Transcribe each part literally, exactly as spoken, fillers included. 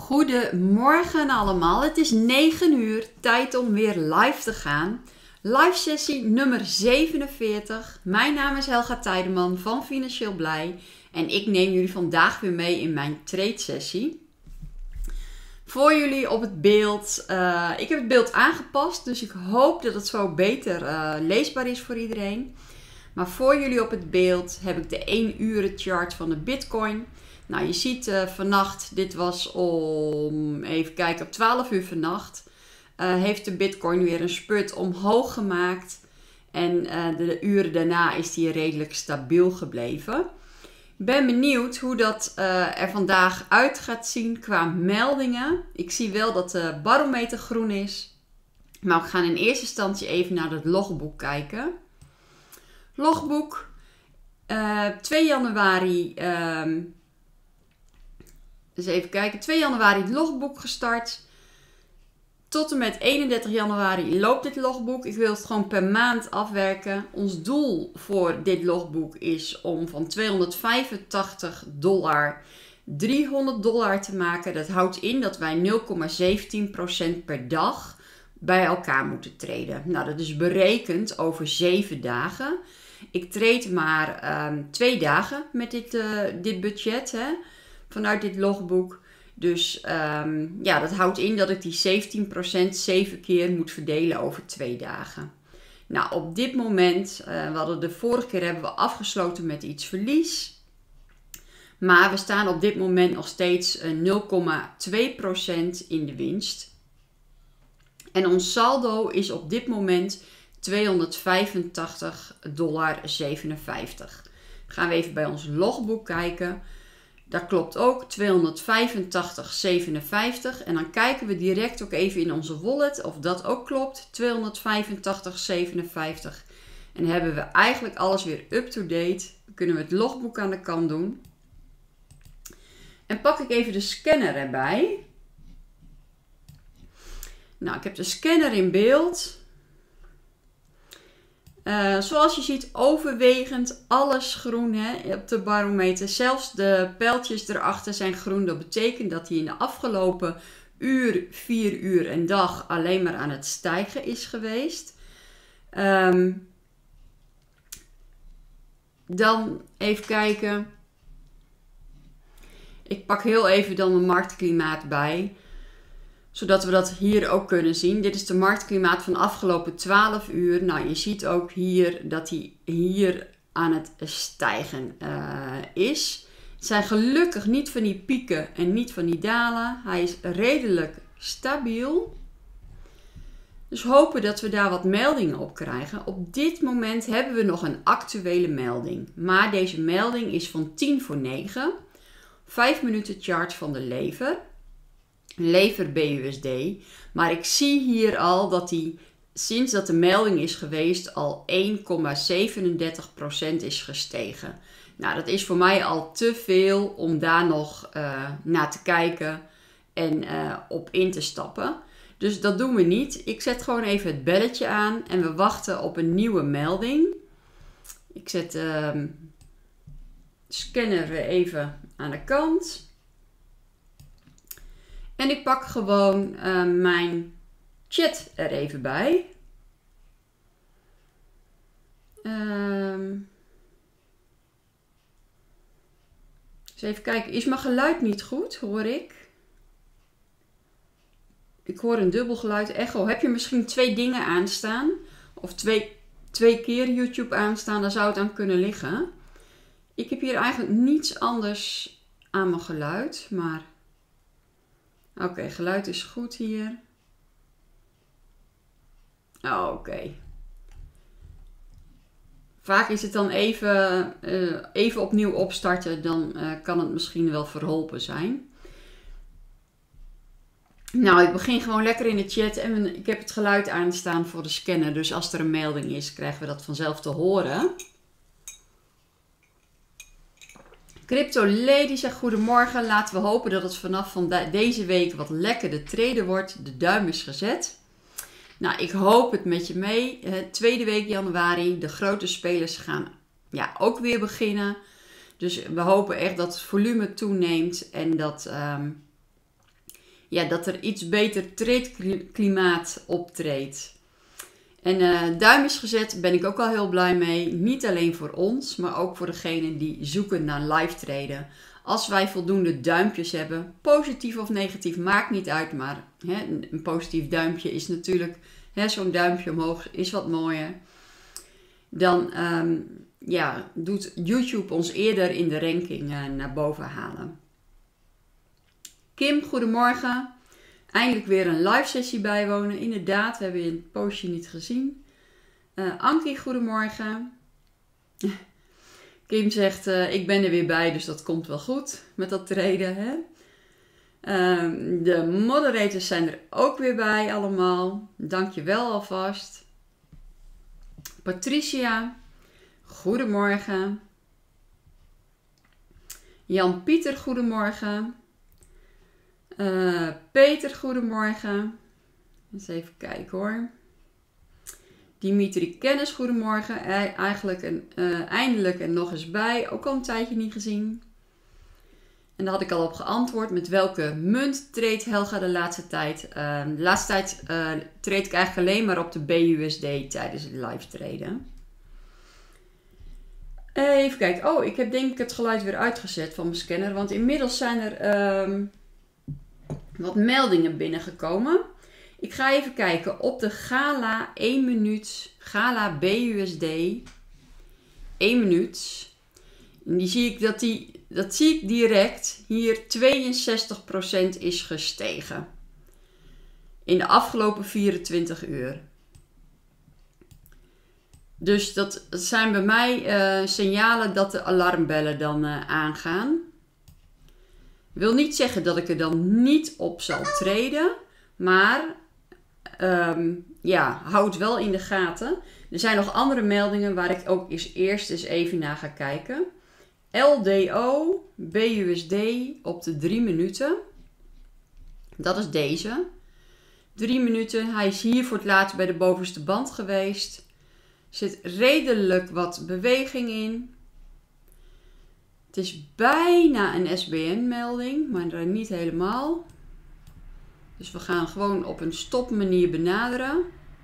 Goedemorgen allemaal, het is negen uur, tijd om weer live te gaan. Live sessie nummer zevenenveertig. Mijn naam is Helga Tijdeman van Financieel Blij en ik neem jullie vandaag weer mee in mijn trade sessie. Voor jullie op het beeld, uh, ik heb het beeld aangepast, dus ik hoop dat het zo beter uh, leesbaar is voor iedereen. Maar voor jullie op het beeld heb ik de één uren chart van de Bitcoin. Nou, je ziet uh, vannacht, dit was om, even kijken, op twaalf uur vannacht, uh, heeft de Bitcoin weer een spurt omhoog gemaakt. En uh, de uren daarna is die redelijk stabiel gebleven. Ik ben benieuwd hoe dat uh, er vandaag uit gaat zien qua meldingen. Ik zie wel dat de barometer groen is. Maar we gaan in eerste instantie even naar het logboek kijken. Logboek, uh, twee januari... Uh, Dus even kijken, twee januari het logboek gestart. Tot en met eenendertig januari loopt dit logboek. Ik wil het gewoon per maand afwerken. Ons doel voor dit logboek is om van tweehonderdvijfentachtig dollar driehonderd dollar te maken. Dat houdt in dat wij nul komma zeventien procent per dag bij elkaar moeten traden. Nou, dat is berekend over zeven dagen. Ik trade maar um, twee dagen met dit, uh, dit budget, hè. Vanuit dit logboek. Dus um, ja, dat houdt in dat ik die zeventien procent zeven keer moet verdelen over twee dagen. Nou, op dit moment, uh, we hadden de vorige keer hebben we afgesloten met iets verlies. Maar we staan op dit moment nog steeds uh, nul komma twee procent in de winst. En ons saldo is op dit moment tweehonderdvijfentachtig dollar zevenenvijftig. Gaan we even bij ons logboek kijken. Dat klopt ook, tweehonderdvijfentachtig zevenenvijftig. En dan kijken we direct ook even in onze wallet of dat ook klopt, tweehonderdvijfentachtig zevenenvijftig. En hebben we eigenlijk alles weer up-to-date. Dan kunnen we het logboek aan de kant doen. En pak ik even de scanner erbij. Nou, ik heb de scanner in beeld. Uh, zoals je ziet, overwegend alles groen, hè, op de barometer. Zelfs de pijltjes erachter zijn groen. Dat betekent dat hij in de afgelopen uur, vier uur en dag alleen maar aan het stijgen is geweest. Um, dan even kijken. Ik pak heel even dan een marktklimaat bij. Zodat we dat hier ook kunnen zien. Dit is de marktklimaat van de afgelopen twaalf uur. Nou, je ziet ook hier dat hij hier aan het stijgen uh, is. Het zijn gelukkig niet van die pieken en niet van die dalen. Hij is redelijk stabiel. Dus hopen dat we daar wat meldingen op krijgen. Op dit moment hebben we nog een actuele melding. Maar deze melding is van tien voor negen. vijf minuten chart van de lever. Lever B U S D. Maar ik zie hier al dat hij sinds dat de melding is geweest al één komma zevenendertig procent is gestegen. Nou, dat is voor mij al te veel om daar nog uh, naar te kijken en uh, op in te stappen. Dus dat doen we niet. Ik zet gewoon even het belletje aan en we wachten op een nieuwe melding. Ik zet de uh, scanner weer even aan de kant. En ik pak gewoon uh, mijn chat er even bij. Um, eens even kijken. Is mijn geluid niet goed? Hoor ik? Ik hoor een dubbel geluid. Echo. Heb je misschien twee dingen aanstaan? Of twee, twee keer YouTube aanstaan? Daar zou het aan kunnen liggen. Ik heb hier eigenlijk niets anders aan mijn geluid. Maar... Oké, okay, geluid is goed hier. Oh, Oké. Okay. Vaak is het dan even, uh, even opnieuw opstarten. Dan uh, kan het misschien wel verholpen zijn. Nou, ik begin gewoon lekker in de chat. En ik heb het geluid aanstaan voor de scanner. Dus als er een melding is, krijgen we dat vanzelf te horen. Crypto Lady zegt goedemorgen. Laten we hopen dat het vanaf van de, deze week wat lekkerder traden wordt. De duim is gezet. Nou, ik hoop het met je mee. Uh, tweede week januari. De grote spelers gaan ja, ook weer beginnen. Dus we hopen echt dat het volume toeneemt. En dat um, ja, dat er iets beter trade-klimaat optreedt. En uh, duim is gezet, ben ik ook al heel blij mee. Niet alleen voor ons, maar ook voor degenen die zoeken naar live traden. Als wij voldoende duimpjes hebben, positief of negatief, maakt niet uit. Maar hè, een positief duimpje is natuurlijk, zo'n duimpje omhoog is wat mooier. Dan um, ja, doet YouTube ons eerder in de ranking uh, naar boven halen. Kim, goedemorgen. Eindelijk weer een live sessie bijwonen. Inderdaad, we hebben je een poosje niet gezien. Uh, Ankie, goedemorgen. Kim zegt, uh, ik ben er weer bij, dus dat komt wel goed met dat traden. Hè? Uh, de moderators zijn er ook weer bij allemaal. Dank je wel alvast. Patricia, goedemorgen. Jan-Pieter, goedemorgen. Uh, Peter, goedemorgen. Eens even kijken hoor. Dimitri Kennis, goedemorgen. E- eigenlijk een, uh, eindelijk en nog eens bij. Ook al een tijdje niet gezien. En daar had ik al op geantwoord. Met welke munt treedt Helga de laatste tijd? Uh, de laatste tijd uh, treed ik eigenlijk alleen maar op de B U S D tijdens het live traden. Even kijken. Oh, ik heb denk ik het geluid weer uitgezet van mijn scanner. Want inmiddels zijn er uh, wat meldingen binnengekomen. Ik ga even kijken op de Gala één minuut, Gala B U S D één minuut. En die zie ik dat die, dat zie ik direct hier tweeënzestig procent is gestegen. In de afgelopen vierentwintig uur. Dus dat, dat zijn bij mij uh, signalen dat de alarmbellen dan uh, aangaan. Wil niet zeggen dat ik er dan niet op zal treden, maar um, ja, hou het wel in de gaten. Er zijn nog andere meldingen waar ik ook eens eerst eens even naar ga kijken. L D O, B U S D op de drie minuten. Dat is deze. drie minuten. Hij is hier voor het laatst bij de bovenste band geweest. Er zit redelijk wat beweging in. Het is bijna een S B N-melding, maar niet helemaal. Dus we gaan gewoon op een stopmanier benaderen.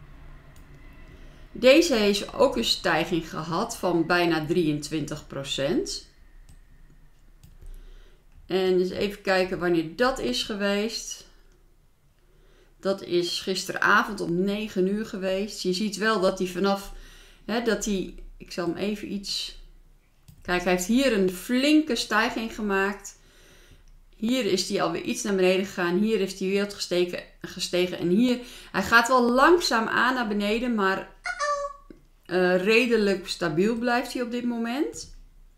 Deze heeft ook een stijging gehad van bijna drieëntwintig procent. En dus even kijken wanneer dat is geweest. Dat is gisteravond om negen uur geweest. Je ziet wel dat hij vanaf, hè, dat hij, ik zal hem even iets... Kijk, hij heeft hier een flinke stijging gemaakt. Hier is hij alweer iets naar beneden gegaan. Hier heeft hij weer wat gestegen, gestegen. En hier, hij gaat wel langzaam aan naar beneden, maar uh, redelijk stabiel blijft hij op dit moment.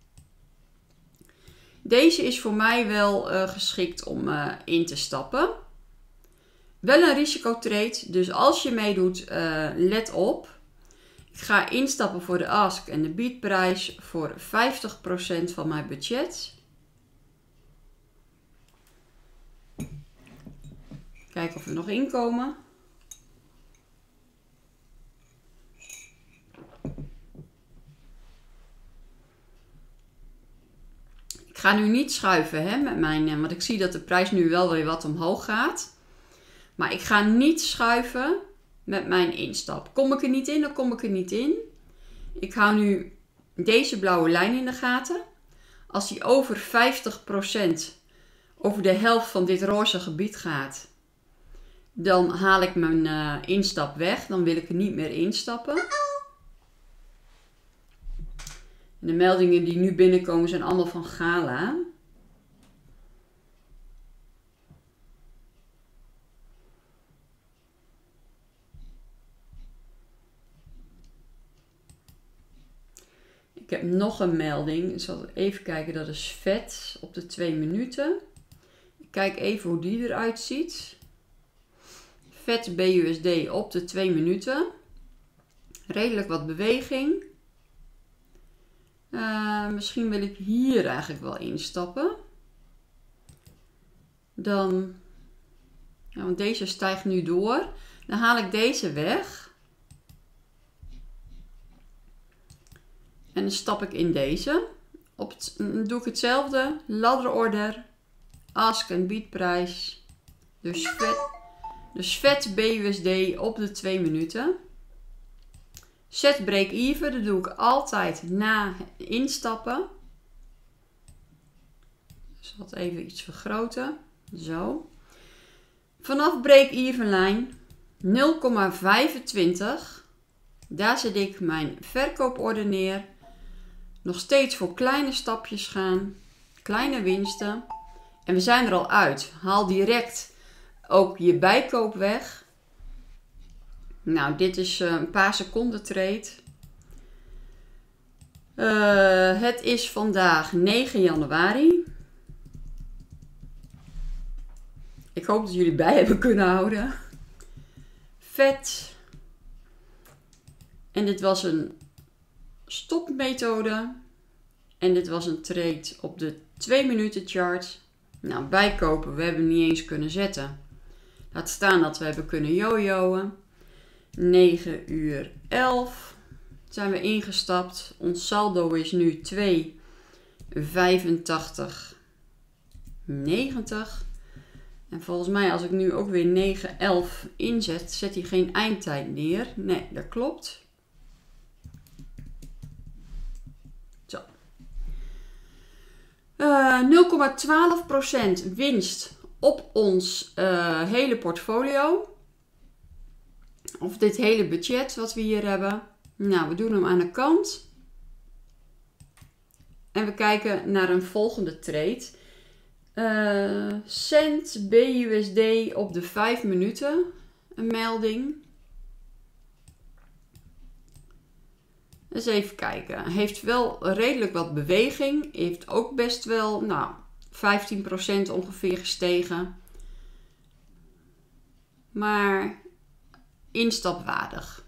Deze is voor mij wel uh, geschikt om uh, in te stappen. Wel een risicotrade, dus als je meedoet, uh, let op. Ik ga instappen voor de ask en de biedprijs voor vijftig procent van mijn budget. Kijken of we nog inkomen. Ik ga nu niet schuiven hè, met mijn, want ik zie dat de prijs nu wel weer wat omhoog gaat. Maar ik ga niet schuiven met mijn instap. Kom ik er niet in, dan kom ik er niet in. Ik hou nu deze blauwe lijn in de gaten. Als die over vijftig procent, over de helft van dit roze gebied gaat, dan haal ik mijn uh, instap weg. Dan wil ik er niet meer instappen. En de meldingen die nu binnenkomen zijn allemaal van Gala. Ik heb nog een melding. Ik zal even kijken, dat is vet op de twee minuten. Ik kijk even hoe die eruit ziet. Vet B U S D op de twee minuten. Redelijk wat beweging. Uh, misschien wil ik hier eigenlijk wel instappen. Dan, ja, want deze stijgt nu door. Dan haal ik deze weg. En dan stap ik in deze. Op het, dan doe ik hetzelfde. Ladderorder. Ask en biedprijs. Dus vet, dus vet B U S D op de twee minuten. Set break-even, dat doe ik altijd na instappen. Ik zal het even iets vergroten. Zo. Vanaf break-even lijn nul komma vijfentwintig. Daar zet ik mijn verkooporde neer. Nog steeds voor kleine stapjes gaan. Kleine winsten. En we zijn er al uit. Haal direct ook je bijkoop weg. Nou, dit is een paar seconden trade. Uh, het is vandaag negen januari. Ik hoop dat jullie bij hebben kunnen houden. Vet. En dit was een stopmethode. En dit was een trade op de twee minuten chart. Nou, bijkopen, we hebben niet eens kunnen zetten. Laat staan dat we hebben kunnen jojoen. negen uur elf zijn we ingestapt. Ons saldo is nu twee vijfentachtig negentig. En volgens mij als ik nu ook weer negen elf inzet, zet hij geen eindtijd neer. Nee, dat klopt. Zo. Uh, nul komma twaalf procent winst op ons uh, hele portfolio. Of dit hele budget wat we hier hebben. Nou, we doen hem aan de kant. En we kijken naar een volgende trade. Uh, cent B U S D op de vijf minuten. Een melding. Eens even kijken. Heeft wel redelijk wat beweging. Heeft ook best wel, nou, vijftien procent ongeveer gestegen. Maar instapwaardig.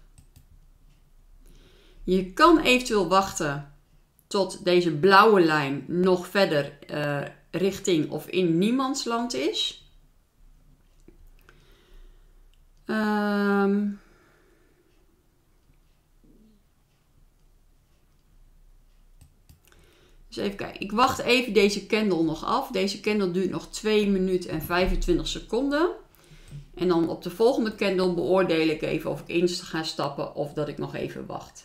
Je kan eventueel wachten tot deze blauwe lijn nog verder uh, richting of in niemandsland is. Um, dus even kijken. Ik wacht even deze candle nog af. Deze candle duurt nog twee minuten en vijfentwintig seconden. En dan op de volgende candle beoordeel ik even of ik in ga stappen of dat ik nog even wacht.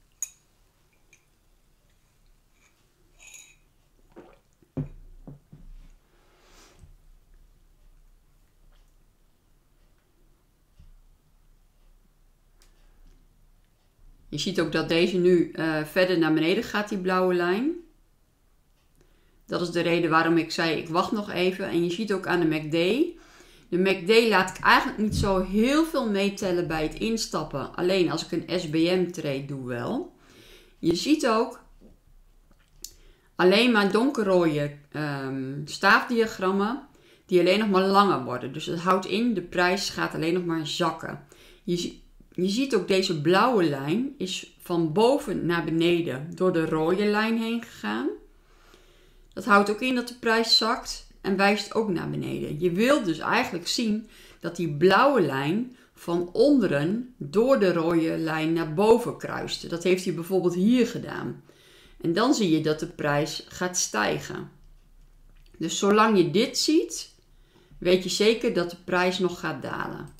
Je ziet ook dat deze nu uh, verder naar beneden gaat, die blauwe lijn. Dat is de reden waarom ik zei ik wacht nog even. En je ziet ook aan de M A C D. De M A C D laat ik eigenlijk niet zo heel veel meetellen bij het instappen. Alleen als ik een S B M trade doe wel. Je ziet ook alleen maar donkerrode um, staafdiagrammen die alleen nog maar langer worden. Dus het houdt in, de prijs gaat alleen nog maar zakken. Je, je ziet ook deze blauwe lijn is van boven naar beneden door de rode lijn heen gegaan. Dat houdt ook in dat de prijs zakt en wijst ook naar beneden. Je wilt dus eigenlijk zien dat die blauwe lijn van onderen door de rode lijn naar boven kruiste. Dat heeft hij bijvoorbeeld hier gedaan. En dan zie je dat de prijs gaat stijgen. Dus zolang je dit ziet, weet je zeker dat de prijs nog gaat dalen.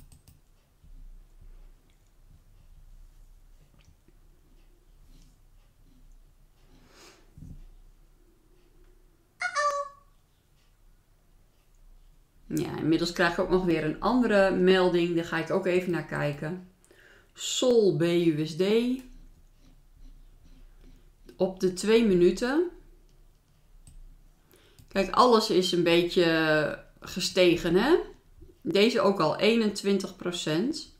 Ja, inmiddels krijg ik ook nog weer een andere melding. Daar ga ik ook even naar kijken. Sol B U S D. Op de twee minuten. Kijk, alles is een beetje gestegen, hè? Deze ook al eenentwintig procent.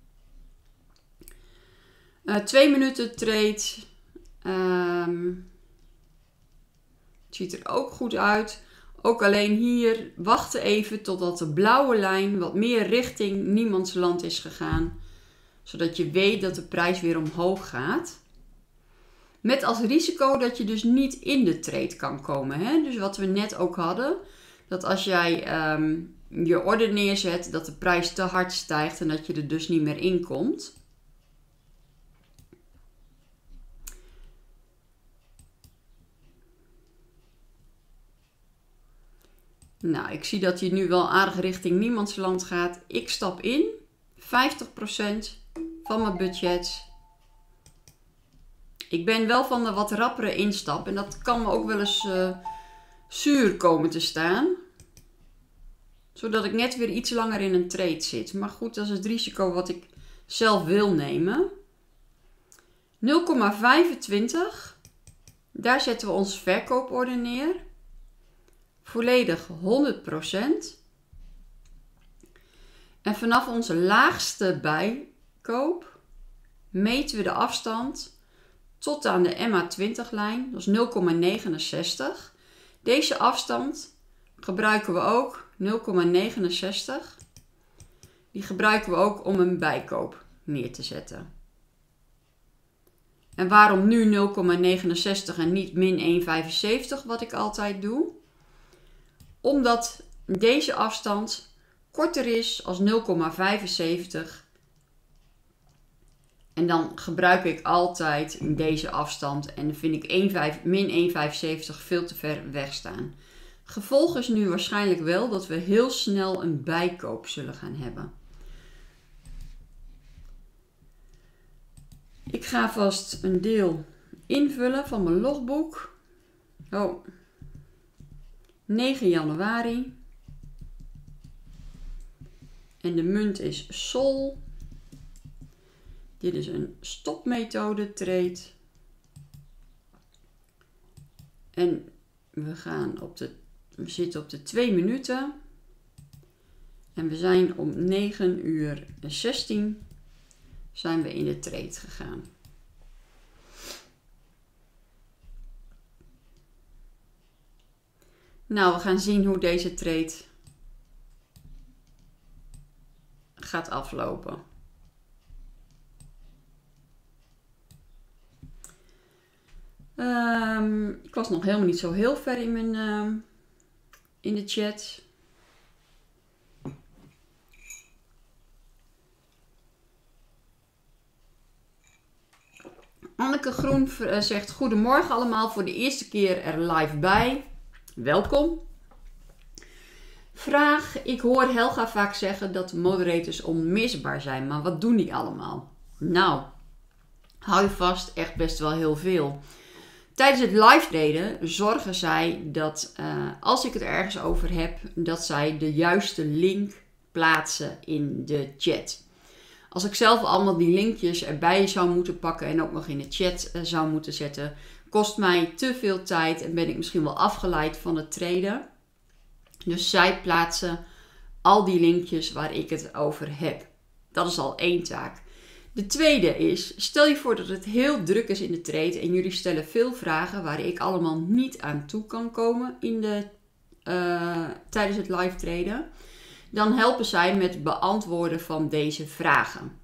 Uh, twee minuten trade. Um, het ziet er ook goed uit. Ook alleen hier wachten even totdat de blauwe lijn wat meer richting niemandsland is gegaan. Zodat je weet dat de prijs weer omhoog gaat. Met als risico dat je dus niet in de trade kan komen. Hè? Dus wat we net ook hadden. Dat als jij um, je order neerzet dat de prijs te hard stijgt en dat je er dus niet meer in komt. Nou, ik zie dat hij nu wel aardig richting niemandsland gaat. Ik stap in. vijftig procent van mijn budget. Ik ben wel van de wat rappere instap. En dat kan me ook wel eens uh, zuur komen te staan. Zodat ik net weer iets langer in een trade zit. Maar goed, dat is het risico wat ik zelf wil nemen. nul komma vijfentwintig. Daar zetten we onze verkooporder neer. Volledig honderd procent. En vanaf onze laagste bijkoop meten we de afstand tot aan de M A twintig lijn. Dat is nul komma negenenzestig. Deze afstand gebruiken we ook, nul komma negenenzestig. Die gebruiken we ook om een bijkoop neer te zetten. En waarom nu nul komma negenenzestig en niet min één komma vijfenzeventig wat ik altijd doe? Omdat deze afstand korter is als nul komma vijfenzeventig. En dan gebruik ik altijd deze afstand en dan vind ik min één komma vijfenzeventig veel te ver weg staan. Gevolg is nu waarschijnlijk wel dat we heel snel een bijkoop zullen gaan hebben. Ik ga vast een deel invullen van mijn logboek. Oh, negen januari. En de munt is Sol. Dit is een stopmethode trade. En we gaan op de, we zitten op de twee minuten. En we zijn om negen uur zestien zijn we in de trade gegaan. Nou, we gaan zien hoe deze trade gaat aflopen. Um, ik was nog helemaal niet zo heel ver in, mijn, uh, in de chat. Anneke Groen zegt: goedemorgen allemaal, voor de eerste keer er live bij. Welkom. Vraag: ik hoor Helga vaak zeggen dat de moderators onmisbaar zijn, maar wat doen die allemaal? Nou, hou je vast, echt best wel heel veel. Tijdens het live traden zorgen zij dat uh, als ik het ergens over heb, dat zij de juiste link plaatsen in de chat. Als ik zelf allemaal die linkjes erbij zou moeten pakken en ook nog in de chat uh, zou moeten zetten, kost mij te veel tijd en ben ik misschien wel afgeleid van het traden. Dus zij plaatsen al die linkjes waar ik het over heb. Dat is al één taak. De tweede is, stel je voor dat het heel druk is in de trade en jullie stellen veel vragen waar ik allemaal niet aan toe kan komen in de, uh, tijdens het live traden. Dan helpen zij met het beantwoorden van deze vragen.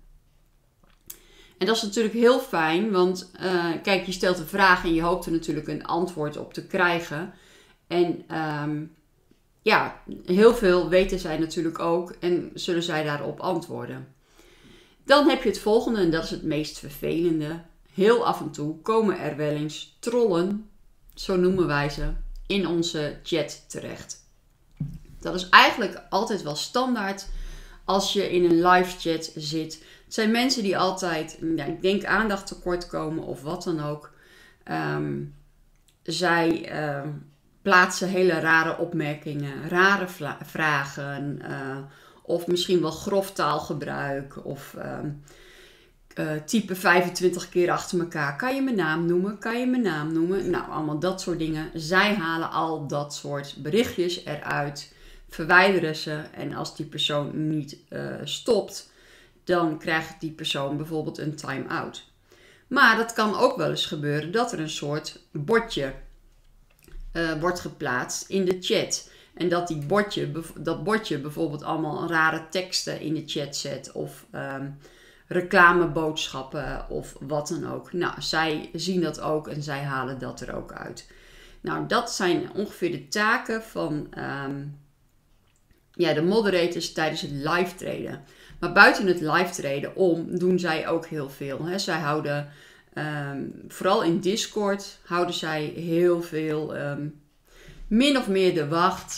En dat is natuurlijk heel fijn, want uh, kijk, je stelt een vraag en je hoopt er natuurlijk een antwoord op te krijgen. En um, ja, heel veel weten zij natuurlijk ook en zullen zij daarop antwoorden. Dan heb je het volgende, en dat is het meest vervelende. Heel af en toe komen er wel eens trollen, zo noemen wij ze, in onze chat terecht. Dat is eigenlijk altijd wel standaard als je in een live chat zit. Het zijn mensen die altijd, ja, ik denk, aandacht tekort komen of wat dan ook. Um, zij uh, plaatsen hele rare opmerkingen, rare vragen, uh, of misschien wel grof taalgebruik of uh, uh, type vijfentwintig keer achter elkaar. Kan je mijn naam noemen? Kan je mijn naam noemen? Nou, allemaal dat soort dingen. Zij halen al dat soort berichtjes eruit, verwijderen ze en als die persoon niet uh, stopt, dan krijgt die persoon bijvoorbeeld een time-out. Maar dat kan ook wel eens gebeuren dat er een soort bordje uh, wordt geplaatst in de chat. En dat die bordje, dat bordje bijvoorbeeld allemaal rare teksten in de chat zet. Of um, reclameboodschappen of wat dan ook. Nou, zij zien dat ook en zij halen dat er ook uit. Nou, dat zijn ongeveer de taken van um, ja, de moderators tijdens het live traden. Maar buiten het live traden om doen zij ook heel veel. Hè. Zij houden, um, vooral in Discord, houden zij heel veel, um, min of meer de wacht.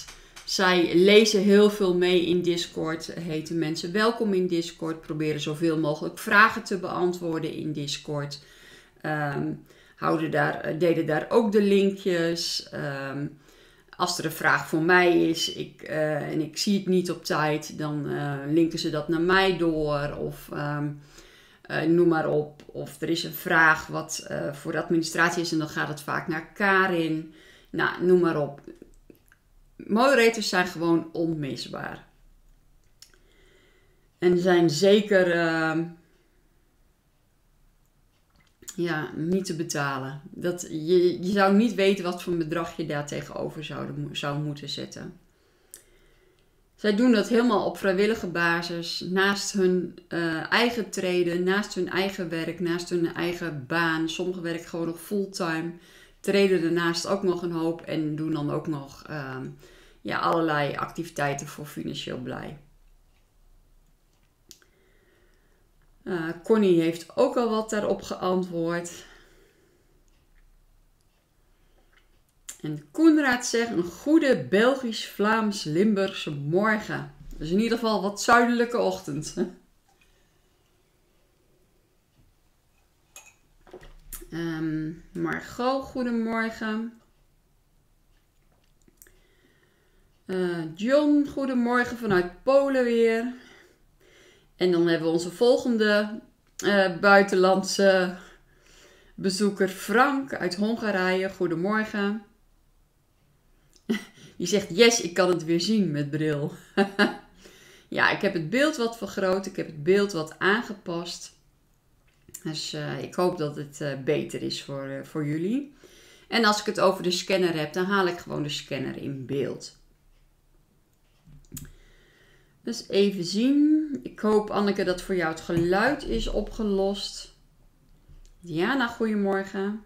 Zij lezen heel veel mee in Discord, heten mensen welkom in Discord, proberen zoveel mogelijk vragen te beantwoorden in Discord. Um, houden daar, deden daar ook de linkjes. Um, als er een vraag voor mij is ik, uh, en ik zie het niet op tijd, dan uh, linken ze dat naar mij door. Of um, uh, noem maar op. Of er is een vraag wat uh, voor de administratie is en dan gaat het vaak naar Karin. Nou, noem maar op. Moderators zijn gewoon onmisbaar. En zijn zeker uh, ja, niet te betalen. Dat, je, je zou niet weten wat voor bedrag je daar tegenover zou, zou moeten zetten. Zij doen dat helemaal op vrijwillige basis. Naast hun uh, eigen treden, naast hun eigen werk, naast hun eigen baan. Sommigen werken gewoon nog fulltime. Treden daarnaast ook nog een hoop en doen dan ook nog uh, ja, allerlei activiteiten voor Financieel Blij. Uh, Connie heeft ook al wat daarop geantwoord. En Koenraad zegt een goede Belgisch-Vlaams-Limburgse morgen. Dus in ieder geval wat zuidelijke ochtend. Um, Margot, goedemorgen. Uh, John, goedemorgen vanuit Polen weer. En dan hebben we onze volgende uh, buitenlandse bezoeker Frank uit Hongarije. Goedemorgen. Die zegt, yes, ik kan het weer zien met bril. Ja, ik heb het beeld wat vergroot. Ik heb het beeld wat aangepast. Dus uh, ik hoop dat het uh, beter is voor, uh, voor jullie. En als ik het over de scanner heb, dan haal ik gewoon de scanner in beeld. Dus even zien. Ik hoop, Anneke, dat voor jou het geluid is opgelost. Diana, goedemorgen.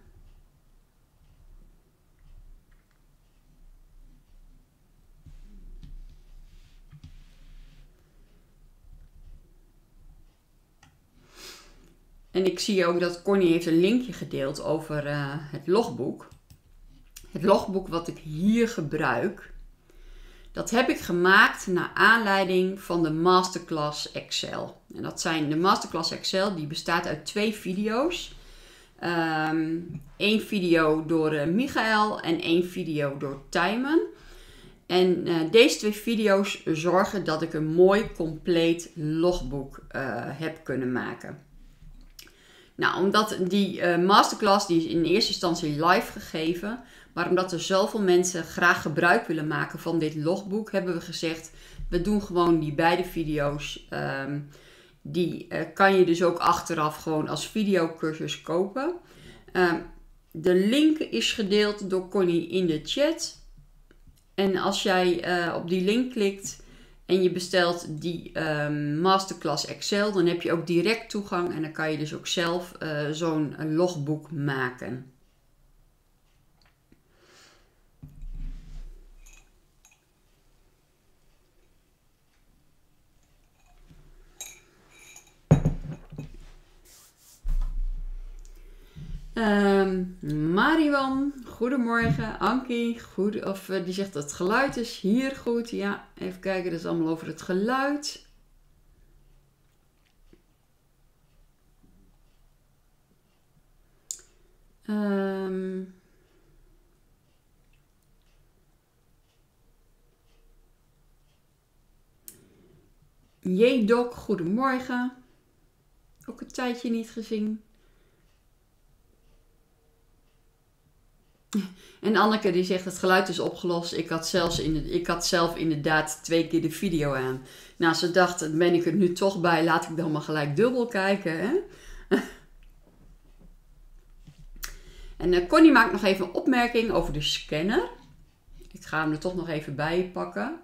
En ik zie ook dat Connie heeft een linkje gedeeld over uh, het logboek. Het logboek wat ik hier gebruik. Dat heb ik gemaakt naar aanleiding van de Masterclass Excel. En dat zijn de Masterclass Excel, die bestaat uit twee video's. Um, Eén video door uh, Michael en één video door Tijmen. En uh, deze twee video's zorgen dat ik een mooi compleet logboek uh, heb kunnen maken. Nou, omdat die uh, masterclass, die is in eerste instantie live gegeven, maar omdat er zoveel mensen graag gebruik willen maken van dit logboek, hebben we gezegd, we doen gewoon die beide video's. Um, die uh, kan je dus ook achteraf gewoon als videocursus kopen. Um, de link is gedeeld door Connie in de chat. En als jij uh, op die link klikt en je bestelt die um, Masterclass Excel, dan heb je ook direct toegang en dan kan je dus ook zelf uh, zo'n logboek maken. Um, Mariwan, goedemorgen. Ankie, goed, of, uh, die zegt dat het geluid is hier goed. Ja, even kijken, dat is allemaal over het geluid. Um, J-Doc, goedemorgen. Ook een tijdje niet gezien. En Anneke die zegt het geluid is opgelost. Ik had, zelfs in de, ik had zelf inderdaad twee keer de video aan. Nou, ze dacht, ben ik er nu toch bij, laat ik dan maar gelijk dubbel kijken. Hè? En uh, Connie maakt nog even een opmerking over de scanner. Ik ga hem er toch nog even bij pakken.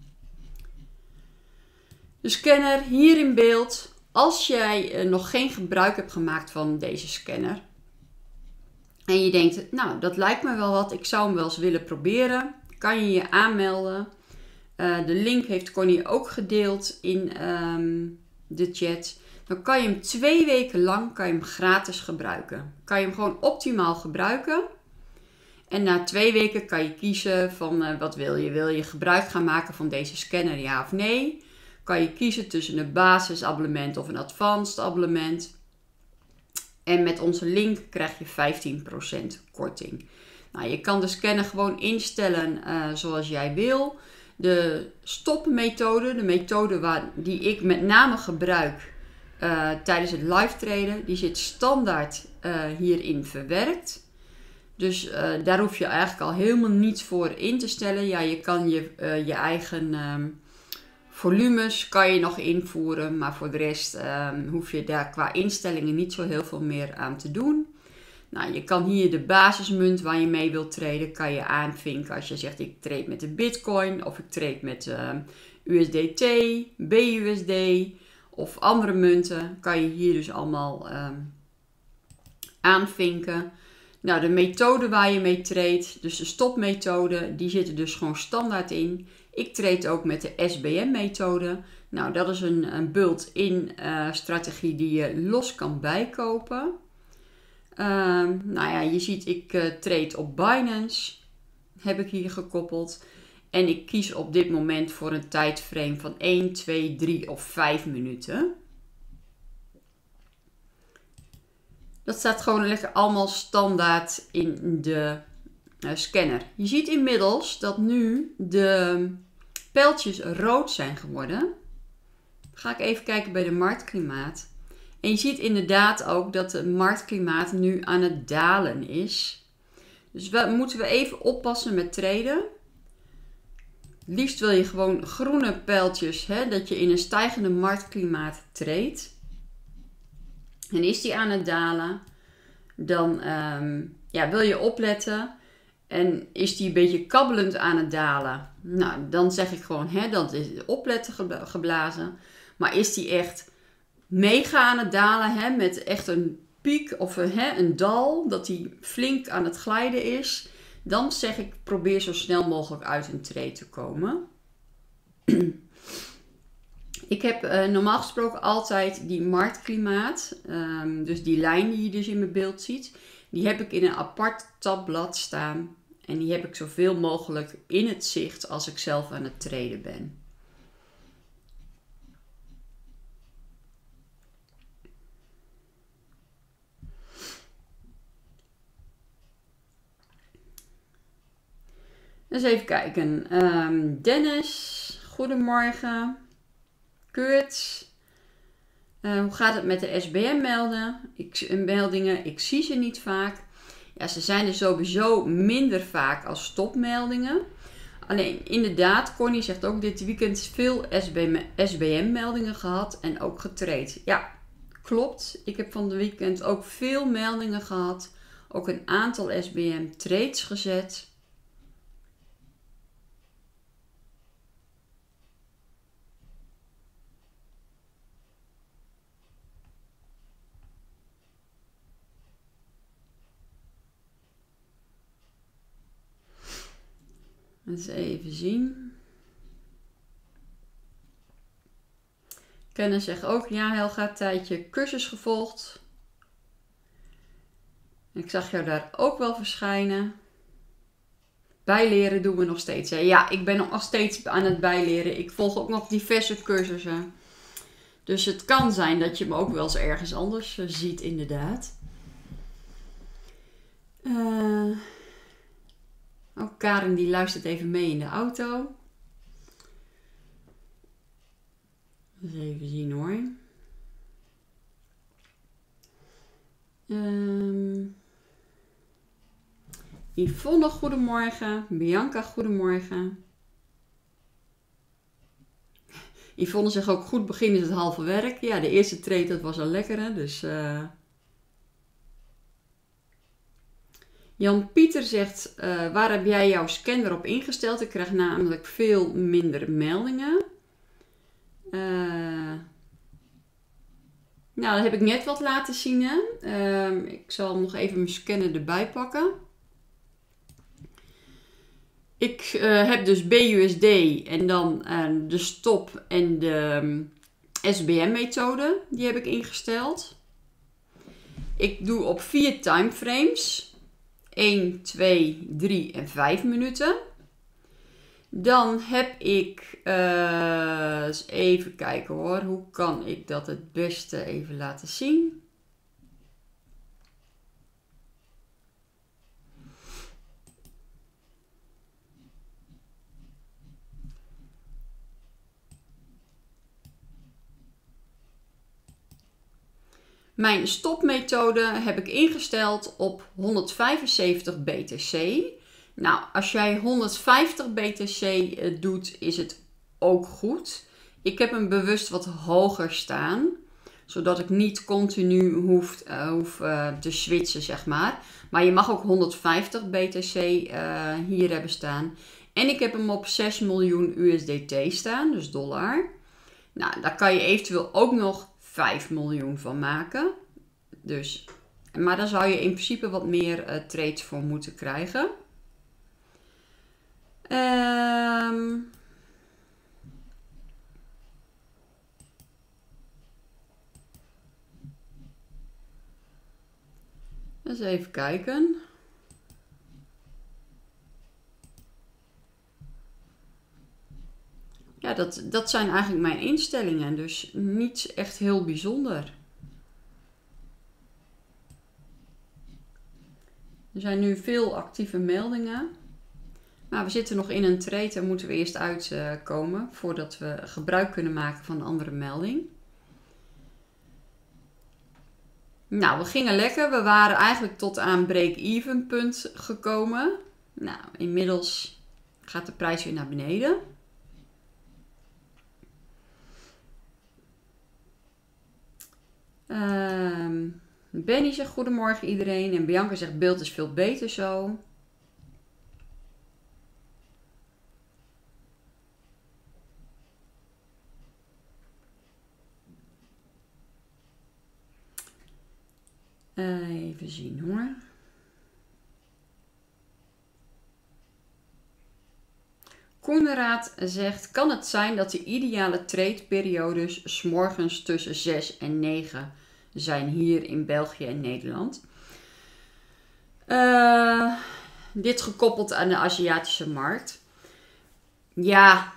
De scanner hier in beeld. Als jij uh, nog geen gebruik hebt gemaakt van deze scanner. En je denkt, nou dat lijkt me wel wat, ik zou hem wel eens willen proberen. Kan je je aanmelden. Uh, de link heeft Connie ook gedeeld in um, de chat. Dan kan je hem twee weken lang kan je hem gratis gebruiken. Kan je hem gewoon optimaal gebruiken. En na twee weken kan je kiezen van uh, wat wil je. Wil je gebruik gaan maken van deze scanner, ja of nee? Kan je kiezen tussen een basisabonnement of een advanced abonnement. En met onze link krijg je vijftien procent korting. Nou, je kan de scanner gewoon instellen uh, zoals jij wil. De stopmethode, de methode waar, die ik met name gebruik uh, tijdens het live traden, die zit standaard uh, hierin verwerkt. Dus uh, daar hoef je eigenlijk al helemaal niets voor in te stellen. Ja, je kan je, uh, je eigen um, volumes kan je nog invoeren, maar voor de rest um, hoef je daar qua instellingen niet zo heel veel meer aan te doen. Nou, je kan hier de basismunt waar je mee wilt traden, kan je aanvinken als je zegt ik trade met de Bitcoin of ik trade met uh, U S D T, B U S D of andere munten. Kan je hier dus allemaal um, aanvinken. Nou, de methode waar je mee tradet, dus de stopmethode, die zit er dus gewoon standaard in. Ik trade ook met de S B M-methode. Nou, dat is een, een built-in uh, strategie die je los kan bijkopen. Uh, nou ja, je ziet ik uh, trade op Binance, heb ik hier gekoppeld. En ik kies op dit moment voor een tijdframe van één, twee, drie of vijf minuten. Dat staat gewoon lekker allemaal standaard in de uh, scanner. Je ziet inmiddels dat nu de pijltjes rood zijn geworden. Dan ga ik even kijken bij de marktklimaat. En je ziet inderdaad ook dat de marktklimaat nu aan het dalen is. Dus we moeten we even oppassen met traden. Liefst wil je gewoon groene pijltjes, hè, dat je in een stijgende marktklimaat treedt. En is die aan het dalen, dan um, ja, wil je opletten. En is die een beetje kabbelend aan het dalen, nou, dan zeg ik gewoon, hè, dat is opletten geblazen. Maar is die echt mega aan het dalen, hè, met echt een piek of een, hè, een dal, dat die flink aan het glijden is, dan zeg ik probeer zo snel mogelijk uit een trade te komen. Ik heb uh, normaal gesproken altijd die marktklimaat, um, dus die lijn die je dus in mijn beeld ziet, die heb ik in een apart tabblad staan en die heb ik zoveel mogelijk in het zicht als ik zelf aan het traden ben. Dus even kijken. Um, Dennis, goedemorgen. Kurt, uh, hoe gaat het met de S B M-meldingen? Ik zie ze niet vaak. Ja, ze zijn er sowieso minder vaak als stopmeldingen. Alleen inderdaad, Connie zegt ook dit weekend veel S B M-meldingen gehad en ook getraind. Ja, klopt. Ik heb van de weekend ook veel meldingen gehad. Ook een aantal S B M-trades gezet. Eens even zien. Kennis zegt ook, ja Helga, een tijdje cursus gevolgd. Ik zag jou daar ook wel verschijnen. Bijleren doen we nog steeds. Hè? Ja, ik ben nog steeds aan het bijleren. Ik volg ook nog diverse cursussen. Dus het kan zijn dat je me ook wel eens ergens anders uh, ziet, inderdaad. Uh, ook Karin die luistert even mee in de auto. Eens even zien hoor. Um, Yvonne, goedemorgen. Bianca, goedemorgen. Yvonne zegt ook, goed begin is het halve werk. Ja, de eerste trade dat was al lekker, hè? Dus... Uh... Jan-Pieter zegt, uh, waar heb jij jouw scanner op ingesteld? Ik krijg namelijk veel minder meldingen. Uh... Nou, dat heb ik net wat laten zien. Hè? Uh, ik zal nog even mijn scanner erbij pakken. Ik uh, heb dus B U S D en dan uh, de stop en de um, S B M-methode. Die heb ik ingesteld. Ik doe op vier timeframes. één, twee, drie en vijf minuten. Dan heb ik, uh, eens even kijken hoor, hoe kan ik dat het beste even laten zien. Mijn stopmethode heb ik ingesteld op honderdvijfenzeventig B T C. Nou, als jij honderdvijftig B T C doet, is het ook goed. Ik heb hem bewust wat hoger staan, zodat ik niet continu hoef, uh, hoef uh, te switchen, zeg maar. Maar je mag ook honderdvijftig B T C uh, hier hebben staan. En ik heb hem op zes miljoen U S D T staan, dus dollar. Nou, daar kan je eventueel ook nog vijf miljoen van maken. Dus, maar daar zou je in principe wat meer uh, trades voor moeten krijgen. Um, eens even kijken. Ja, dat, dat zijn eigenlijk mijn instellingen. Dus niet echt heel bijzonder. Er zijn nu veel actieve meldingen. Maar we zitten nog in een trade. Daar moeten we eerst uitkomen. Uh, voordat we gebruik kunnen maken van een andere melding. Nou, we gingen lekker. We waren eigenlijk tot aan break-even punt gekomen. Nou, inmiddels gaat de prijs weer naar beneden. Um, Benny zegt goedemorgen iedereen. En Bianca zegt beeld is veel beter zo. Uh, even zien hoor. Koenraad zegt, kan het zijn dat de ideale tradeperiodes 's morgens tussen zes en negen zijn hier in België en Nederland? Uh, dit gekoppeld aan de Aziatische markt. Ja,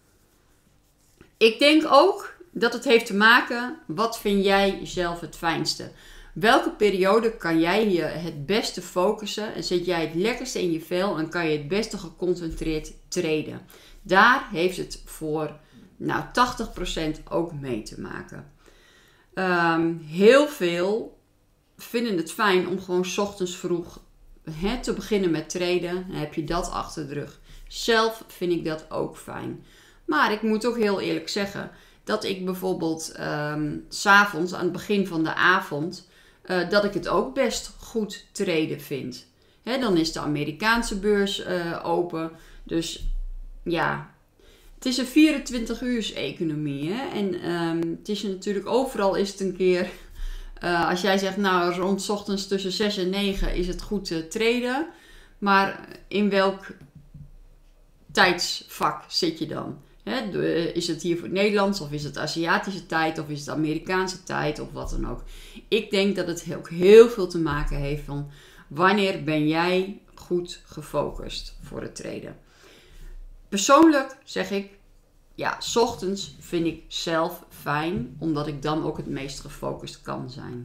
ik denk ook dat het heeft te maken, wat vind jij zelf het fijnste? Welke periode kan jij je het beste focussen en zit jij het lekkerste in je vel en kan je het beste geconcentreerd traden? Daar heeft het voor nou, tachtig procent ook mee te maken. Um, heel veel vinden het fijn om gewoon 's ochtends vroeg he, te beginnen met traden. Dan heb je dat achter de rug. Zelf vind ik dat ook fijn. Maar ik moet ook heel eerlijk zeggen dat ik bijvoorbeeld um, 's avonds aan het begin van de avond Uh, dat ik het ook best goed traden vind. Hè, dan is de Amerikaanse beurs uh, open. Dus ja, het is een vierentwintig uurs economie. Hè? En um, het is natuurlijk overal is het een keer... Uh, als jij zegt, nou rond 's ochtends tussen zes en negen is het goed te traden. Maar in welk tijdsvak zit je dan? He, is het hier voor het Nederlands of is het Aziatische tijd of is het Amerikaanse tijd of wat dan ook. Ik denk dat het ook heel veel te maken heeft van wanneer ben jij goed gefocust voor het traden. Persoonlijk zeg ik, ja, 's ochtends vind ik zelf fijn omdat ik dan ook het meest gefocust kan zijn.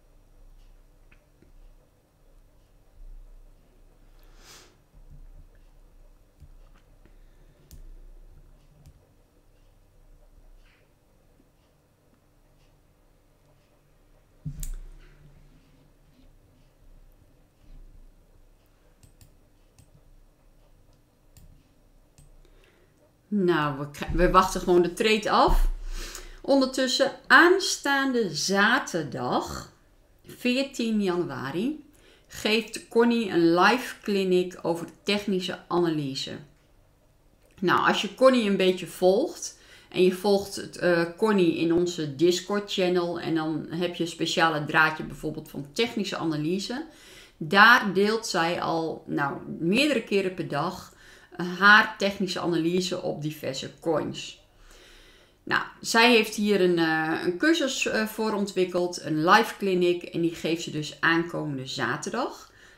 Nou, we, we wachten gewoon de trade af. Ondertussen aanstaande zaterdag, veertien januari, geeft Connie een live clinic over technische analyse. Nou, als je Connie een beetje volgt en je volgt het, uh, Connie in onze Discord channel en dan heb je een speciale draadje bijvoorbeeld van technische analyse. Daar deelt zij al nou, meerdere keren per dag haar technische analyse op diverse coins. Nou, zij heeft hier een, uh, een cursus uh, voor ontwikkeld, een live clinic en die geeft ze dus aankomende zaterdag.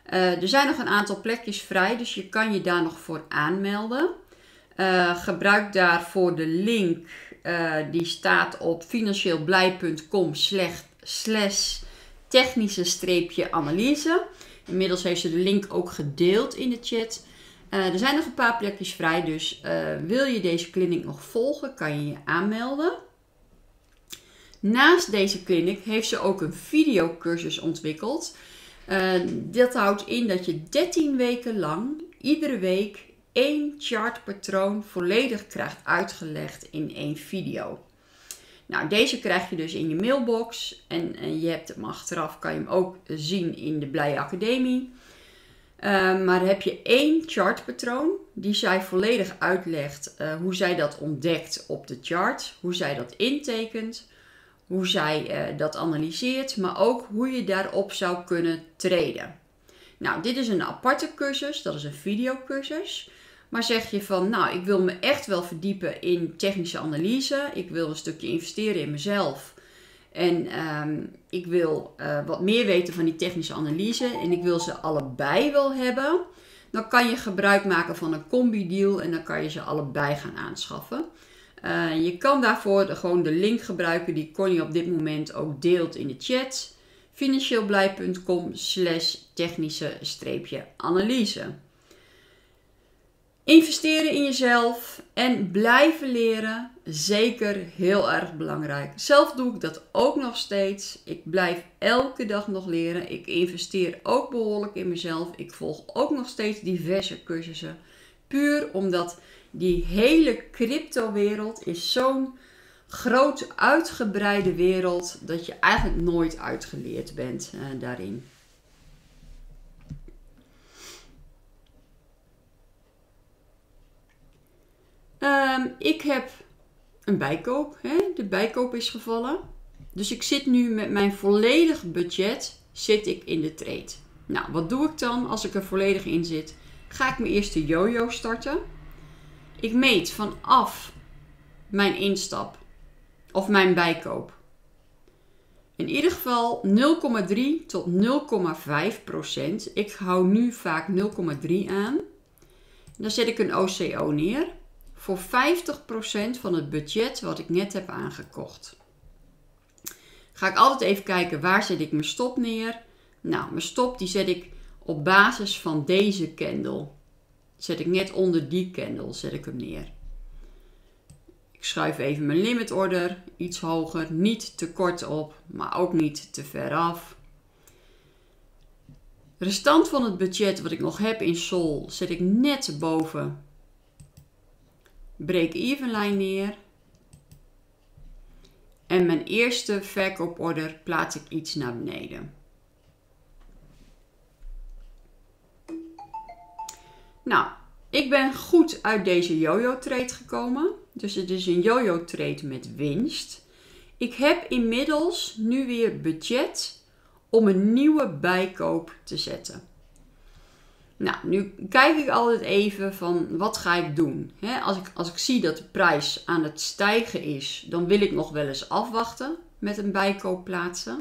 Uh, er zijn nog een aantal plekjes vrij, dus je kan je daar nog voor aanmelden. Uh, gebruik daarvoor de link uh, die staat op financieelblij punt com slash technische streepje analyse. Inmiddels heeft ze de link ook gedeeld in de chat. Uh, er zijn nog een paar plekjes vrij, dus uh, wil je deze clinic nog volgen, kan je je aanmelden. Naast deze clinic heeft ze ook een videocursus ontwikkeld. Uh, dat houdt in dat je dertien weken lang, iedere week, één chartpatroon volledig krijgt uitgelegd in één video. Nou, deze krijg je dus in je mailbox en, en je hebt hem achteraf, kan je hem ook zien in de Blije Academie. Uh, maar heb je één chartpatroon die zij volledig uitlegt uh, hoe zij dat ontdekt op de chart, hoe zij dat intekent, hoe zij uh, dat analyseert, maar ook hoe je daarop zou kunnen traden. Nou, dit is een aparte cursus, dat is een videocursus. Maar zeg je van, nou, ik wil me echt wel verdiepen in technische analyse, ik wil een stukje investeren in mezelf en um, ik wil uh, wat meer weten van die technische analyse en ik wil ze allebei wel hebben, dan kan je gebruik maken van een combi-deal en dan kan je ze allebei gaan aanschaffen. Uh, je kan daarvoor de, gewoon de link gebruiken die Connie op dit moment ook deelt in de chat. financieelblij punt com slash technische streepje analyse. Investeren in jezelf en blijven leren, zeker heel erg belangrijk. Zelf doe ik dat ook nog steeds. Ik blijf elke dag nog leren. Ik investeer ook behoorlijk in mezelf. Ik volg ook nog steeds diverse cursussen. Puur omdat die hele cryptowereld is zo'n groot uitgebreide wereld dat je eigenlijk nooit uitgeleerd bent uh, daarin. Um, ik heb een bijkoop. Hè? De bijkoop is gevallen. Dus ik zit nu met mijn volledig budget zit ik in de trade. Nou, wat doe ik dan als ik er volledig in zit? Ga ik mijn eerste yo-yo starten. Ik meet vanaf mijn instap of mijn bijkoop. In ieder geval nul komma drie tot nul komma vijf procent. Ik hou nu vaak nul komma drie aan. Dan zet ik een O C O neer voor vijftig procent van het budget wat ik net heb aangekocht. Ga ik altijd even kijken waar zet ik mijn stop neer. Nou, mijn stop die zet ik op basis van deze candle. Zet ik net onder die candle, zet ik hem neer. Ik schuif even mijn limit order iets hoger, niet te kort op, maar ook niet te ver af. De restant van het budget wat ik nog heb in Sol zet ik net boven break-even lijn neer. En mijn eerste verkooporder plaats ik iets naar beneden. Nou, ik ben goed uit deze yo-yo trade gekomen. Dus het is een yo-yo trade met winst. Ik heb inmiddels nu weer budget om een nieuwe bijkoop te zetten. Nou, nu kijk ik altijd even van wat ga ik doen. He, als, ik, als ik zie dat de prijs aan het stijgen is, dan wil ik nog wel eens afwachten met een bijkoop plaatsen.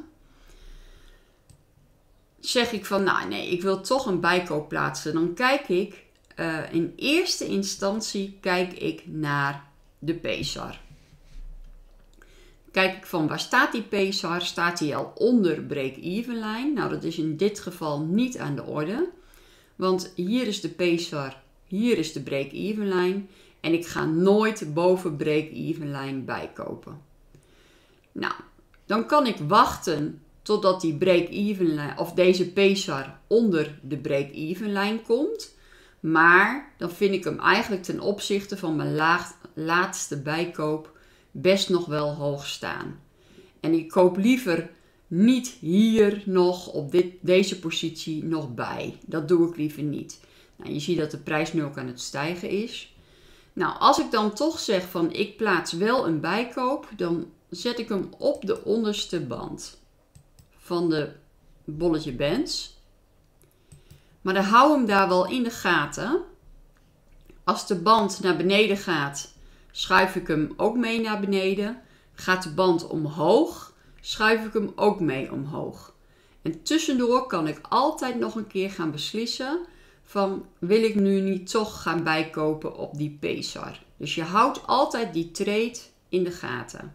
Zeg ik van, nou nee, ik wil toch een bijkoop plaatsen. Dan kijk ik, uh, in eerste instantie kijk ik naar de P E S A R. Kijk ik van waar staat die P E S A R? Staat die al onder break-even lijn? Nou, dat is in dit geval niet aan de orde. Want hier is de P E S A R, hier is de break-even lijn. En ik ga nooit boven break-even lijn bijkopen. Nou, dan kan ik wachten totdat die break-even lijn, of deze P E S A R onder de break-even lijn komt. Maar dan vind ik hem eigenlijk ten opzichte van mijn laag, laatste bijkoop best nog wel hoog staan. En ik koop liever niet hier nog op dit, deze positie nog bij. Dat doe ik liever niet. Nou, je ziet dat de prijs nu ook aan het stijgen is. Nou, als ik dan toch zeg van ik plaats wel een bijkoop, dan zet ik hem op de onderste band van de bolletje bands. Maar dan hou hem daar wel in de gaten. Als de band naar beneden gaat, schuif ik hem ook mee naar beneden. Gaat de band omhoog, schuif ik hem ook mee omhoog. En tussendoor kan ik altijd nog een keer gaan beslissen van wil ik nu niet toch gaan bijkopen op die Paysar. Dus je houdt altijd die trade in de gaten.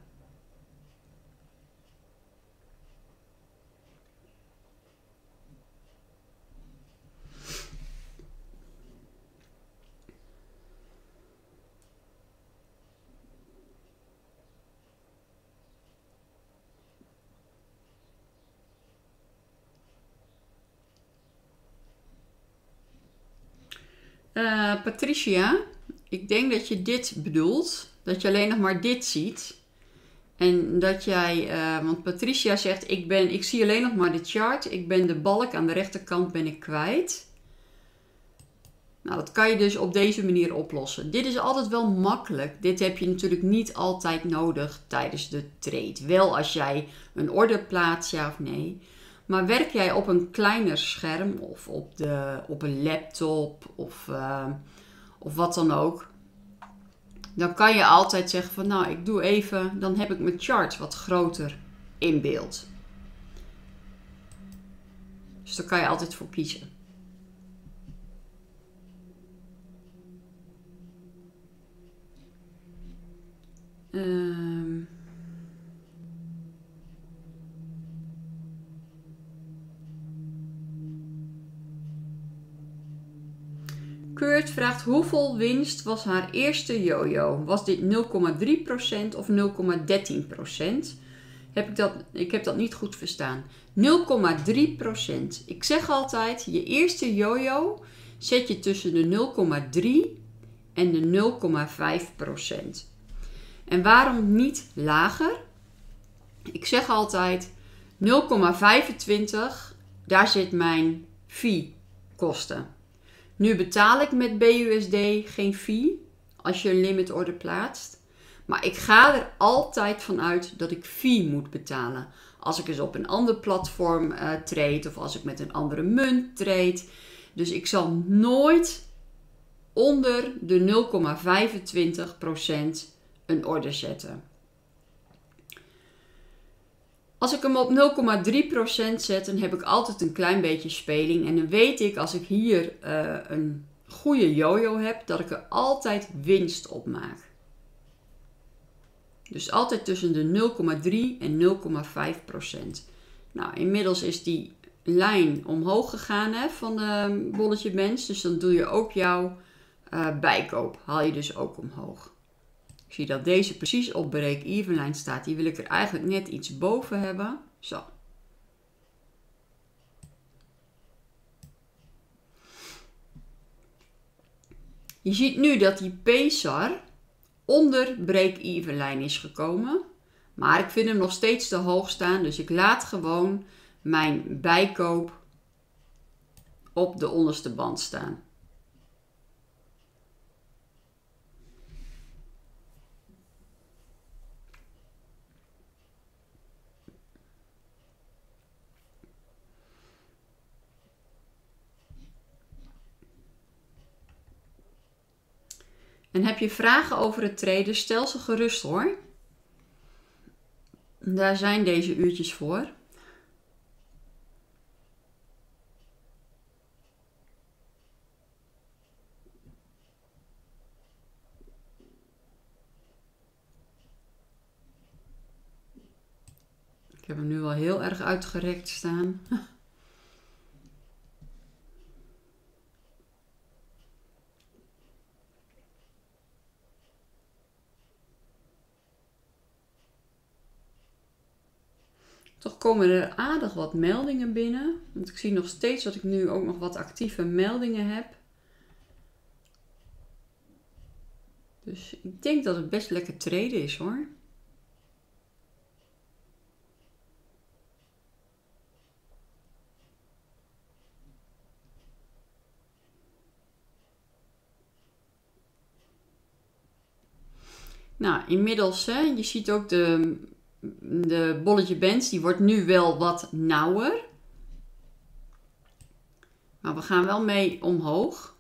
Uh, Patricia, ik denk dat je dit bedoelt. Dat je alleen nog maar dit ziet. En dat jij, uh, want Patricia zegt, ik, ben, ik zie alleen nog maar de chart. Ik ben de balk aan de rechterkant ben ik kwijt. Nou, dat kan je dus op deze manier oplossen. Dit is altijd wel makkelijk. Dit heb je natuurlijk niet altijd nodig tijdens de trade. Wel als jij een order plaatst, ja of nee. Maar werk jij op een kleiner scherm of op, de, op een laptop of, uh, of wat dan ook. Dan kan je altijd zeggen van nou ik doe even, dan heb ik mijn chart wat groter in beeld. Dus daar kan je altijd voor kiezen. Um... Kurt vraagt hoeveel winst was haar eerste yo-yo? Was dit nul komma drie procent of nul komma dertien procent? Heb ik, dat, ik heb dat niet goed verstaan. nul komma drie procent. Ik zeg altijd, je eerste yo-yo zet je tussen de nul komma drie en de nul komma vijf procent. En waarom niet lager? Ik zeg altijd nul komma vijfentwintig, daar zit mijn fee kosten. Nu betaal ik met B U S D geen fee als je een limit order plaatst. Maar ik ga er altijd van uit dat ik fee moet betalen. Als ik eens op een ander platform uh, trade of als ik met een andere munt trade. Dus ik zal nooit onder de nul komma vijfentwintig procent een order zetten. Als ik hem op nul komma drie procent zet, dan heb ik altijd een klein beetje speling. En dan weet ik, als ik hier uh, een goede yo-yo heb, dat ik er altijd winst op maak. Dus altijd tussen de nul komma drie en nul komma vijf procent. Nou, inmiddels is die lijn omhoog gegaan hè, van de bolletje bands. Dus dan doe je ook jouw uh, bijkoop. Haal je dus ook omhoog. Ik zie dat deze precies op break-even lijn staat. Die wil ik er eigenlijk net iets boven hebben. Zo. Je ziet nu dat die Paysar onder break-even lijn is gekomen. Maar ik vind hem nog steeds te hoog staan. Dus ik laat gewoon mijn bijkoop op de onderste band staan. En heb je vragen over het traden, stel ze gerust hoor. Daar zijn deze uurtjes voor. Ik heb hem nu al heel erg uitgerekt staan. Toch komen er aardig wat meldingen binnen. Want ik zie nog steeds dat ik nu ook nog wat actieve meldingen heb. Dus ik denk dat het best lekker traden is hoor. Nou, inmiddels, hè, je ziet ook de... De bolletje bands, die wordt nu wel wat nauwer. Maar we gaan wel mee omhoog.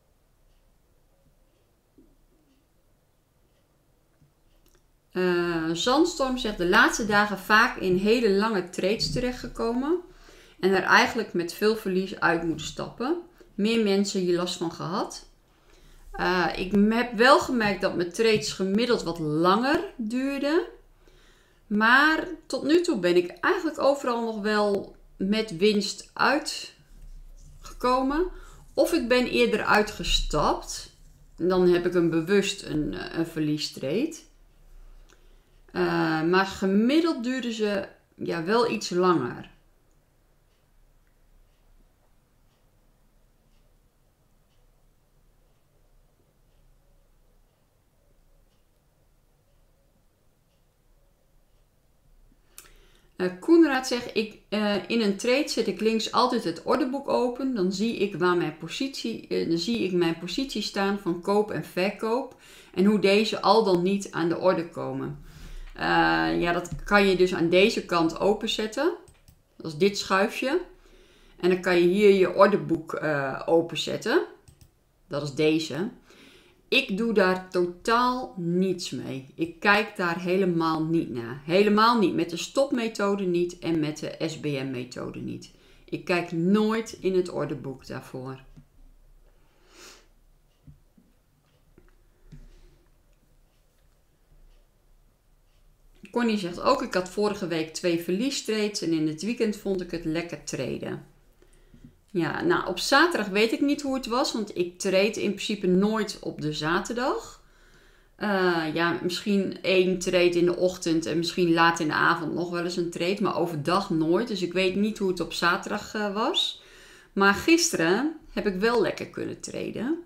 Uh, Zandstorm zegt de laatste dagen vaak in hele lange trades terechtgekomen. En er eigenlijk met veel verlies uit moeten stappen. Meer mensen hier last van gehad. Uh, ik heb wel gemerkt dat mijn trades gemiddeld wat langer duurden. Maar tot nu toe ben ik eigenlijk overal nog wel met winst uitgekomen. Of ik ben eerder uitgestapt. Dan heb ik een bewust een, een verliestrade. Uh, maar gemiddeld duurden ze ja, wel iets langer. Uh, Koenraad zegt, ik, uh, in een trade zet ik links altijd het orderboek open. Dan zie ik, waar mijn positie, uh, dan zie ik mijn positie staan van koop en verkoop. En hoe deze al dan niet aan de orde komen. Uh, ja, dat kan je dus aan deze kant openzetten. Dat is dit schuifje. En dan kan je hier je orderboek uh, openzetten. Dat is deze. Ik doe daar totaal niets mee. Ik kijk daar helemaal niet naar. Helemaal niet. Met de stopmethode niet en met de S B M-methode niet. Ik kijk nooit in het orderboek daarvoor. Connie zegt ook, ik had vorige week twee verliestrades en in het weekend vond ik het lekker traden. Ja, nou op zaterdag weet ik niet hoe het was, want ik trade in principe nooit op de zaterdag. Uh, ja, misschien één trade in de ochtend en misschien laat in de avond nog wel eens een trade, maar overdag nooit. Dus ik weet niet hoe het op zaterdag uh, was. Maar gisteren heb ik wel lekker kunnen traden.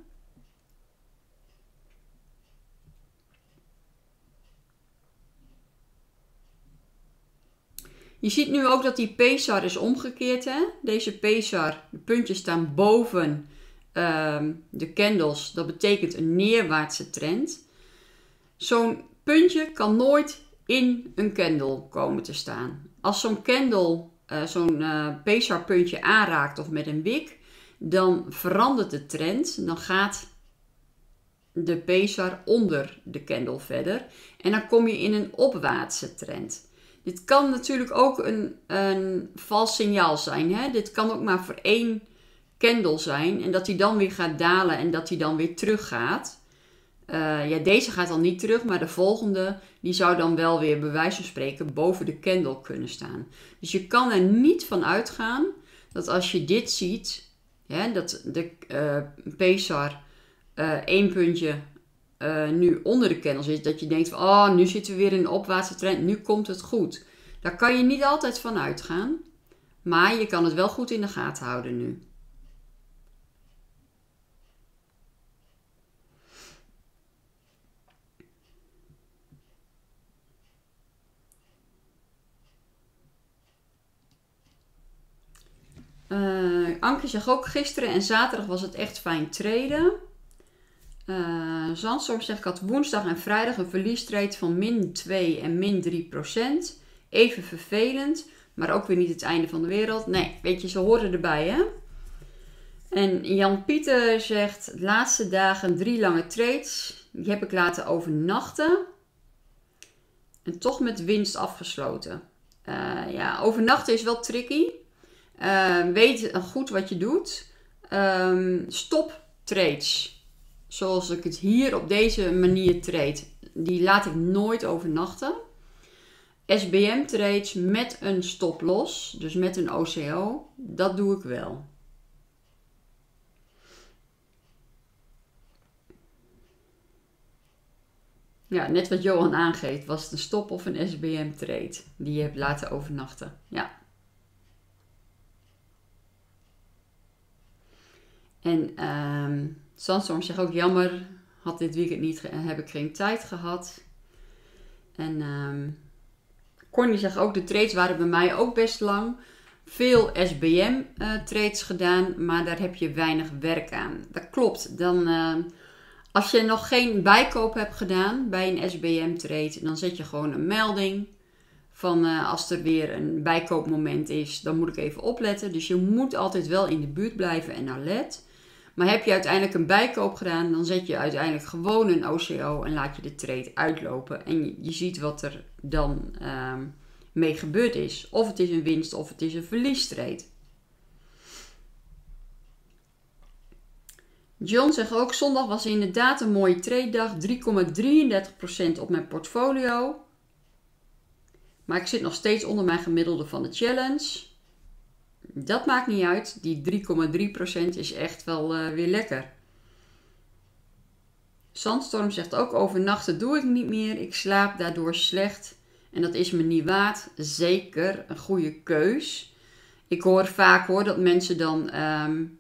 Je ziet nu ook dat die P-S A R is omgekeerd. Hè? Deze P-S A R, de puntjes staan boven uh, de candles. Dat betekent een neerwaartse trend. Zo'n puntje kan nooit in een candle komen te staan. Als zo'n candle uh, zo'n uh, P-S A R puntje aanraakt of met een wick, dan verandert de trend. Dan gaat de P-S A R onder de candle verder. En dan kom je in een opwaartse trend. Dit kan natuurlijk ook een, een vals signaal zijn. Hè? Dit kan ook maar voor één candle zijn. En dat die dan weer gaat dalen en dat die dan weer terug gaat. Uh, ja, deze gaat dan niet terug, maar de volgende die zou dan wel weer bij wijze van spreken boven de candle kunnen staan. Dus je kan er niet van uitgaan dat als je dit ziet, hè, dat de uh, P-S A R uh, één puntje uh, nu onder de candle zit, dat je denkt van, oh, nu zitten we weer in een opwaartse trend, nu komt het goed. Daar kan je niet altijd van uitgaan, maar je kan het wel goed in de gaten houden nu. Uh, Anke zegt ook, gisteren en zaterdag was het echt fijn traden. Uh, Zandstorm zegt, ik had woensdag en vrijdag een verliestrade van min twee en min drie procent. Even vervelend, maar ook weer niet het einde van de wereld. Nee, weet je, ze horen erbij, hè? En Jan-Pieter zegt, de laatste dagen drie lange trades. Die heb ik laten overnachten. En toch met winst afgesloten. Uh, ja, overnachten is wel tricky. Uh, weet goed wat je doet. Um, stop trades. Zoals ik het hier op deze manier trade. Die laat ik nooit overnachten. S B M trades met een stop loss. Dus met een O C O. Dat doe ik wel. Ja, net wat Johan aangeeft. Was het een stop of een S B M trade. Die je hebt laten overnachten. Ja. En um, Zandstorm zegt ook, jammer, had dit weekend niet, heb ik geen tijd gehad. En um, Connie zegt ook, de trades waren bij mij ook best lang. Veel S B M uh, trades gedaan, maar daar heb je weinig werk aan. Dat klopt. Dan, uh, als je nog geen bijkoop hebt gedaan bij een S B M trade, dan zet je gewoon een melding. Van uh, als er weer een bijkoopmoment is, dan moet ik even opletten. Dus je moet altijd wel in de buurt blijven en alert. Maar heb je uiteindelijk een bijkoop gedaan, dan zet je uiteindelijk gewoon een O C O en laat je de trade uitlopen. En je, je ziet wat er dan um, mee gebeurd is. Of het is een winst of het is een verliestrade. John zegt ook, zondag was inderdaad een mooie trade dag. drie komma drieëndertig procent op mijn portfolio. Maar ik zit nog steeds onder mijn gemiddelde van de challenge. Dat maakt niet uit. Die drie komma drie procent is echt wel uh, weer lekker. Sandstorm zegt ook, overnachten doe ik niet meer. Ik slaap daardoor slecht. En dat is me niet waard. Zeker een goede keus. Ik hoor vaak hoor dat mensen dan um,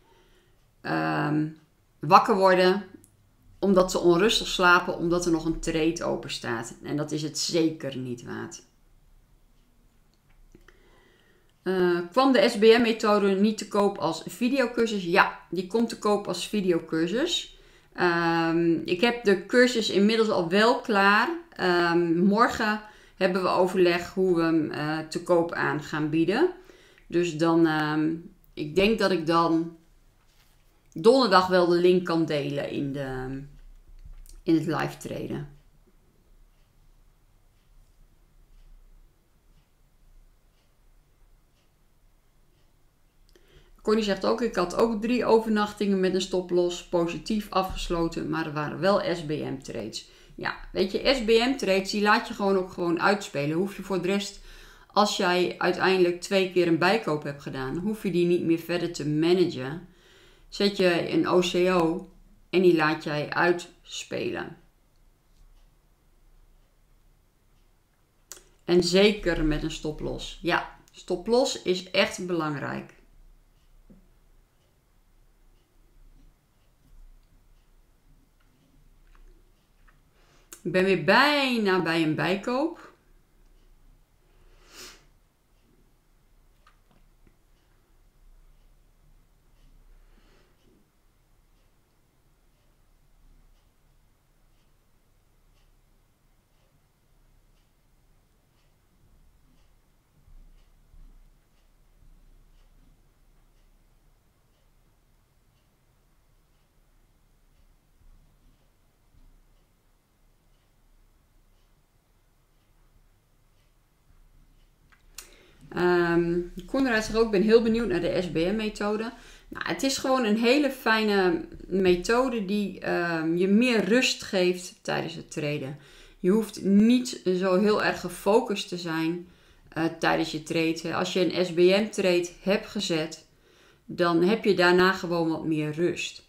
um, wakker worden. Omdat ze onrustig slapen. Omdat er nog een trade open staat. En dat is het zeker niet waard. Uh, kwam de S B M-methode niet te koop als videocursus? Ja, die komt te koop als videocursus. Um, ik heb de cursus inmiddels al wel klaar. Um, morgen hebben we overleg hoe we hem uh, te koop aan gaan bieden. Dus dan, um, ik denk dat ik dan donderdag wel de link kan delen in, de, in het live traden. Connie zegt ook, ik had ook drie overnachtingen met een stoploss positief afgesloten, maar er waren wel S B M trades. Ja, weet je, S B M trades, die laat je gewoon ook gewoon uitspelen. Hoef je voor de rest, als jij uiteindelijk twee keer een bijkoop hebt gedaan, hoef je die niet meer verder te managen. Zet je een O C O en die laat jij uitspelen. En zeker met een stoploss. Ja, stoploss is echt belangrijk. Ik ben weer bijna bij een bijkoop. Um, Koenraad zegt ook, ik ben heel benieuwd naar de S B M-methode. Nou, het is gewoon een hele fijne methode die um, je meer rust geeft tijdens het traden. Je hoeft niet zo heel erg gefocust te zijn uh, tijdens je trade. Als je een S B M-trade hebt gezet, dan heb je daarna gewoon wat meer rust.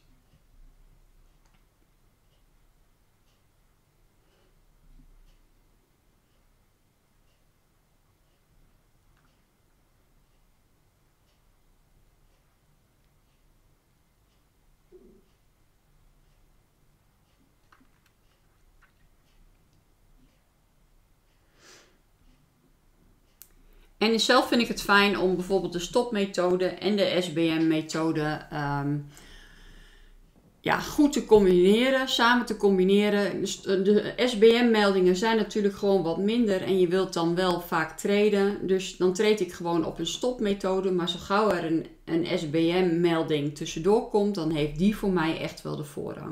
En zelf vind ik het fijn om bijvoorbeeld de stopmethode en de S B M-methode um, ja, goed te combineren, samen te combineren. Dus de S B M-meldingen zijn natuurlijk gewoon wat minder en je wilt dan wel vaak traden. Dus dan trade ik gewoon op een stopmethode, maar zo gauw er een, een S B M-melding tussendoor komt, dan heeft die voor mij echt wel de voorrang.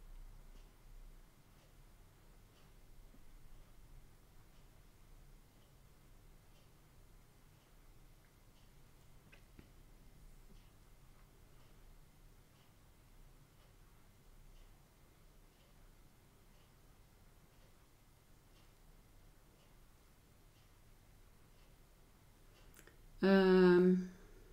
Um,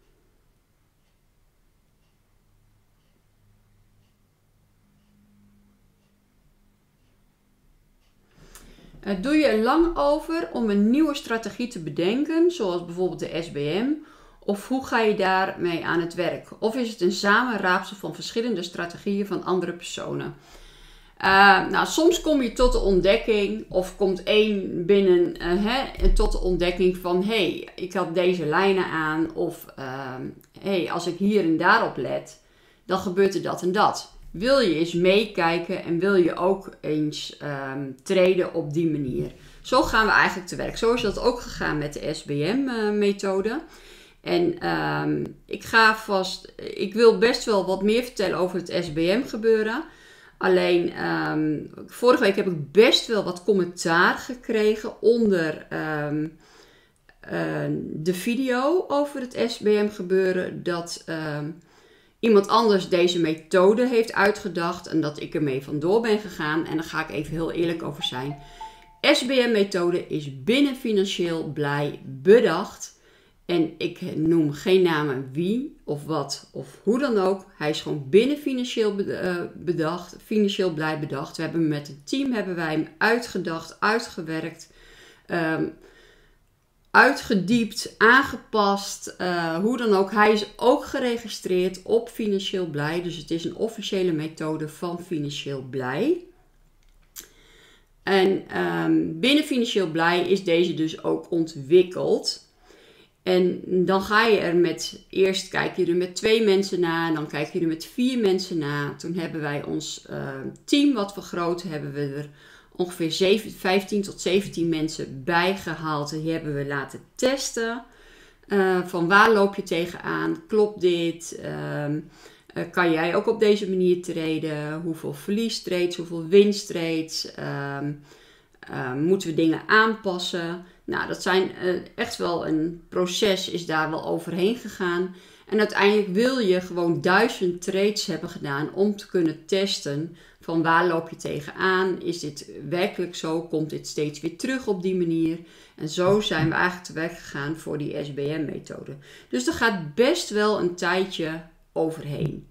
uh, doe je er lang over om een nieuwe strategie te bedenken, zoals bijvoorbeeld de S B M, of hoe ga je daarmee aan het werk? Of is het een samenraapsel van verschillende strategieën van andere personen? Uh, nou, soms kom je tot de ontdekking, of komt één binnen uh, hè, tot de ontdekking van, hé, hey, ik had deze lijnen aan, of uh, hé, hey, als ik hier en daarop let, dan gebeurt er dat en dat. Wil je eens meekijken en wil je ook eens um, traden op die manier? Zo gaan we eigenlijk te werk. Zo is dat ook gegaan met de S B M-methode. En um, ik ga vast, ik wil best wel wat meer vertellen over het S B M gebeuren. Alleen, um, vorige week heb ik best wel wat commentaar gekregen onder um, uh, de video over het S B M gebeuren. Dat um, iemand anders deze methode heeft uitgedacht en dat ik ermee vandoor ben gegaan. En daar ga ik even heel eerlijk over zijn. S B M-methode is binnen Financieel Blij bedacht. En ik noem geen namen wie of wat of hoe dan ook. Hij is gewoon binnen Financieel bedacht, Financieel Blij bedacht. We hebben met een team hebben wij hem uitgedacht, uitgewerkt, um, uitgediept, aangepast. Uh, hoe dan ook. Hij is ook geregistreerd op Financieel Blij. Dus het is een officiële methode van Financieel Blij. En um, binnen Financieel Blij is deze dus ook ontwikkeld. En dan ga je er met, eerst kijk je er met twee mensen na, en dan kijk je er met vier mensen na. Toen hebben wij ons uh, team wat vergroot, hebben we er ongeveer zeven, vijftien tot zeventien mensen bij gehaald. En die hebben we laten testen. Uh, van waar loop je tegenaan? Klopt dit? Uh, uh, kan jij ook op deze manier treden? Hoeveel verlies trades? Hoeveel winst trades? Uh, uh, moeten we dingen aanpassen? Nou, dat zijn uh, echt wel een proces is daar wel overheen gegaan. En uiteindelijk wil je gewoon duizend trades hebben gedaan om te kunnen testen van waar loop je tegenaan. Is dit werkelijk zo? Komt dit steeds weer terug op die manier? En zo zijn we eigenlijk te werk gegaan voor die S B M-methode. Dus er gaat best wel een tijdje overheen.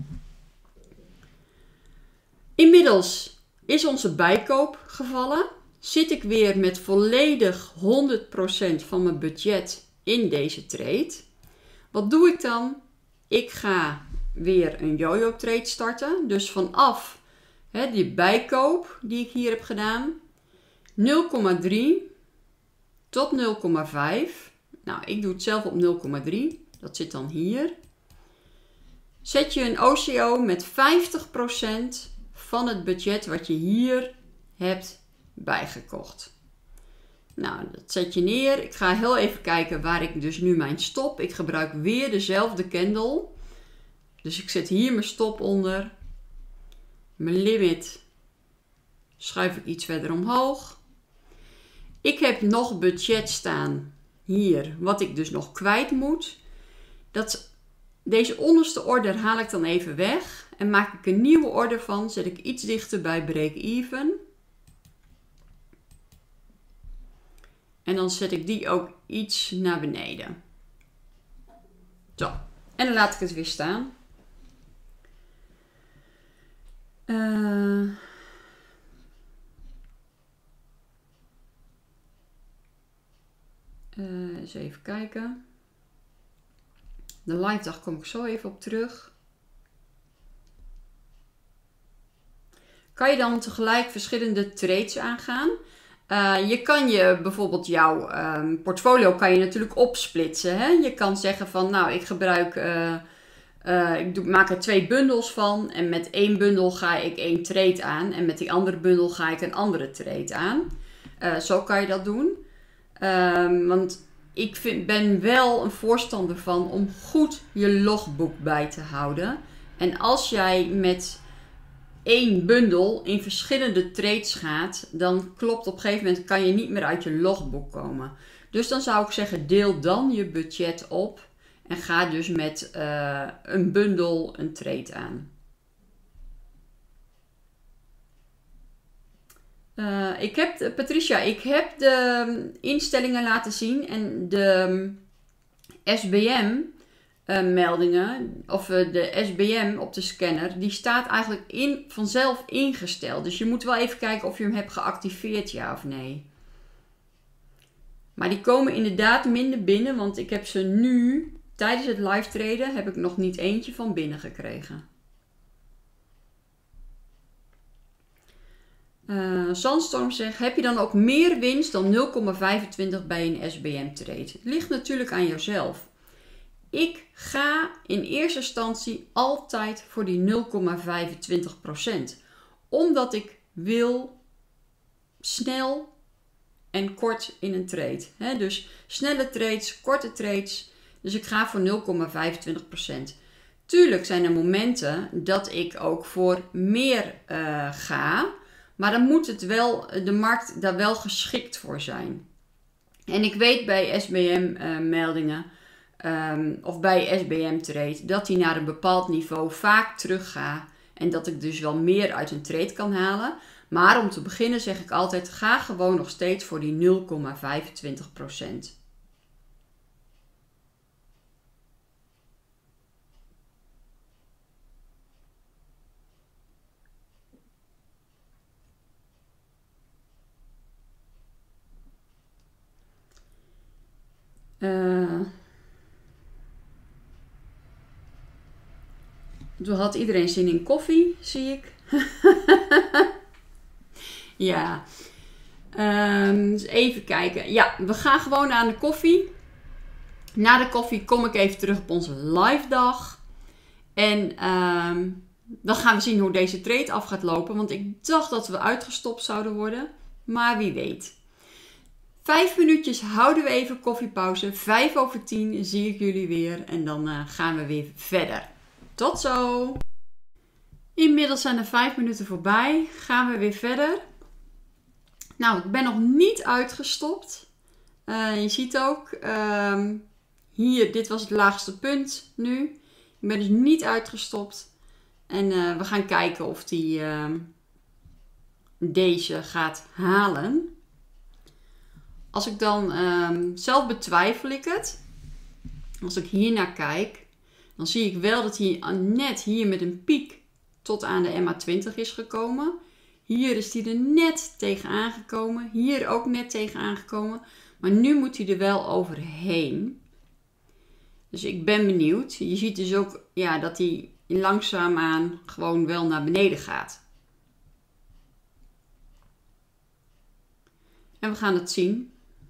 Inmiddels is onze bijkoop gevallen. Zit ik weer met volledig honderd procent van mijn budget in deze trade. Wat doe ik dan? Ik ga weer een yo-yo trade starten. Dus vanaf hè, die bijkoop die ik hier heb gedaan. nul komma drie tot nul komma vijf. Nou, ik doe het zelf op nul komma drie. Dat zit dan hier. Zet je een O C O met vijftig procent van het budget wat je hier hebt bijgekocht. Nou, dat zet je neer. Ik ga heel even kijken waar ik dus nu mijn stop. Ik gebruik weer dezelfde candle. Dus ik zet hier mijn stop onder. Mijn limit schuif ik iets verder omhoog. Ik heb nog budget staan hier, wat ik dus nog kwijt moet. Dat, deze onderste order haal ik dan even weg en maak ik een nieuwe order van. Zet ik iets dichter bij break-even. En dan zet ik die ook iets naar beneden. Zo. En dan laat ik het weer staan. Uh, uh, eens even kijken. De live dag kom ik zo even op terug. Kan je dan tegelijk verschillende trades aangaan? Uh, je kan je bijvoorbeeld jouw um, portfolio kan je natuurlijk opsplitsen. Hè? Je kan zeggen van nou ik gebruik, uh, uh, ik doe, maak er twee bundels van. En met één bundel ga ik één trade aan. En met die andere bundel ga ik een andere trade aan. Uh, zo kan je dat doen. Um, want ik vind, ben wel een voorstander van om goed je logboek bij te houden. En als jij met één bundel in verschillende trades gaat, dan klopt op een gegeven moment, kan je niet meer uit je logboek komen. Dus dan zou ik zeggen, deel dan je budget op en ga dus met uh, een bundel een trade aan. Uh, ik heb, Patricia, ik heb de instellingen laten zien en de S B M Uh, meldingen, of uh, de S B M op de scanner, die staat eigenlijk in, vanzelf ingesteld. Dus je moet wel even kijken of je hem hebt geactiveerd, ja of nee. Maar die komen inderdaad minder binnen, want ik heb ze nu, tijdens het live traden, heb ik nog niet eentje van binnen gekregen. Uh, Sandstorm zegt, heb je dan ook meer winst dan nul komma vijfentwintig bij een S B M trade? Het ligt natuurlijk aan jezelf. Ik ga in eerste instantie altijd voor die nul komma vijfentwintig procent. Omdat ik wil snel en kort in een trade. He, dus snelle trades, korte trades, Dus ik ga voor nul komma vijfentwintig procent. Tuurlijk zijn er momenten dat ik ook voor meer uh, ga. Maar dan moet het wel, de markt daar wel geschikt voor zijn. En ik weet bij S B M-meldingen uh, um, of bij S B M-trade dat die naar een bepaald niveau vaak teruggaat. En dat ik dus wel meer uit een trade kan halen. Maar om te beginnen zeg ik altijd, ga gewoon nog steeds voor die nul komma vijfentwintig procent. Uh, toen had iedereen zin in koffie, zie ik. Ja. Um, dus even kijken. Ja, we gaan gewoon aan de koffie. Na de koffie kom ik even terug op onze live dag. En um, dan gaan we zien hoe deze trade af gaat lopen. Want ik dacht dat we uitgestopt zouden worden. Maar wie weet. Vijf minuutjes houden we even koffiepauze. Vijf over tien zie ik jullie weer. En dan uh, gaan we weer verder. Tot zo! Inmiddels zijn er vijf minuten voorbij. Gaan we weer verder. Nou, ik ben nog niet uitgestopt. Uh, je ziet ook, uh, hier, dit was het laagste punt nu. Ik ben dus niet uitgestopt. En uh, we gaan kijken of die uh, deze gaat halen. Als ik dan, uh, zelf betwijfel ik het. Als ik hier naar kijk, dan zie ik wel dat hij net hier met een piek tot aan de M A twintig is gekomen. Hier is hij er net tegen aangekomen. Hier ook net tegen aangekomen. Maar nu moet hij er wel overheen. Dus ik ben benieuwd. Je ziet dus ook ja, dat hij langzaamaan gewoon wel naar beneden gaat. En we gaan het zien.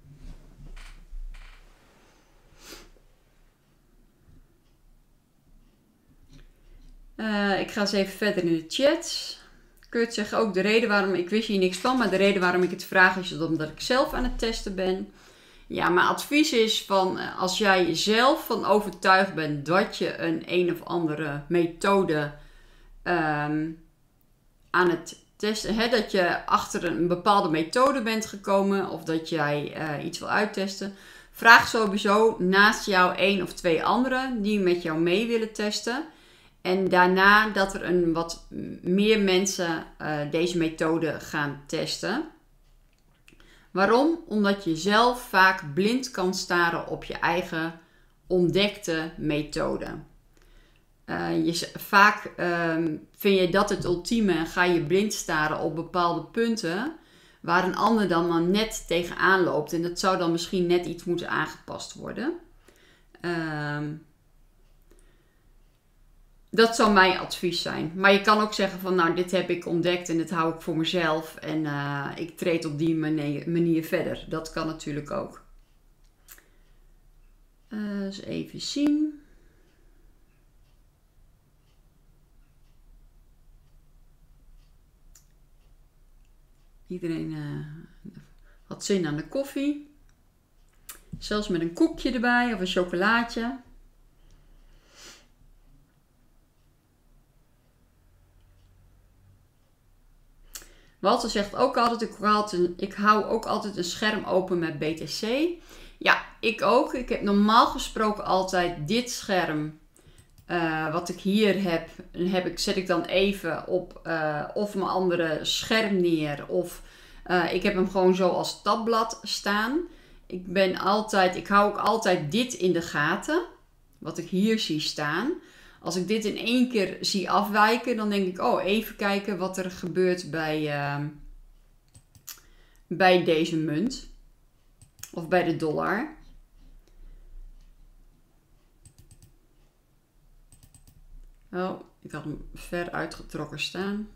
Uh, ik ga eens even verder in de chat. Kurt zegt ook de reden waarom, ik wist hier niks van, maar de reden waarom ik het vraag is omdat ik zelf aan het testen ben. Ja, mijn advies is van als jij zelf van overtuigd bent dat je een een of andere methode um, aan het testen, hè, dat je achter een bepaalde methode bent gekomen of dat jij uh, iets wil uittesten, vraag sowieso naast jou één of twee anderen die met jou mee willen testen. En daarna dat er een wat meer mensen uh, deze methode gaan testen. Waarom? Omdat je zelf vaak blind kan staren op je eigen ontdekte methode. Uh, je, vaak uh, vind je dat het ultieme en ga je blind staren op bepaalde punten waar een ander dan maar net tegenaan loopt. En dat zou dan misschien net iets moeten aangepast worden. Uh, Dat zou mijn advies zijn. Maar je kan ook zeggen van nou dit heb ik ontdekt en dit hou ik voor mezelf. En uh, ik treed op die manier, manier verder. Dat kan natuurlijk ook. Uh, eens even zien. Iedereen uh, had zin aan de koffie. Zelfs met een koekje erbij of een chocolaatje. Walter zegt ook altijd, ik hou, altijd, ik hou ook altijd een scherm open met B T C. Ja, ik ook. Ik heb normaal gesproken altijd dit scherm, uh, wat ik hier heb, heb ik, zet ik dan even op uh, of mijn andere scherm neer. Of uh, ik heb hem gewoon zo als tabblad staan. Ik ben altijd, ik hou ook altijd dit in de gaten, wat ik hier zie staan. Als ik dit in één keer zie afwijken, dan denk ik, oh, even kijken wat er gebeurt bij, uh, bij deze munt. Of bij de dollar. Oh, ik had hem ver uitgetrokken staan.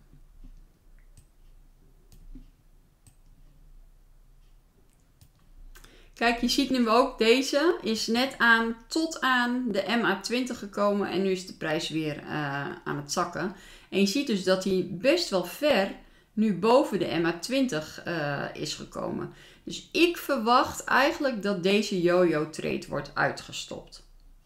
Kijk, je ziet nu ook, deze is net aan tot aan de M A twintig gekomen en nu is de prijs weer uh, aan het zakken. En je ziet dus dat hij best wel ver nu boven de M A twintig uh, is gekomen. Dus ik verwacht eigenlijk dat deze yo-yo trade wordt uitgestopt.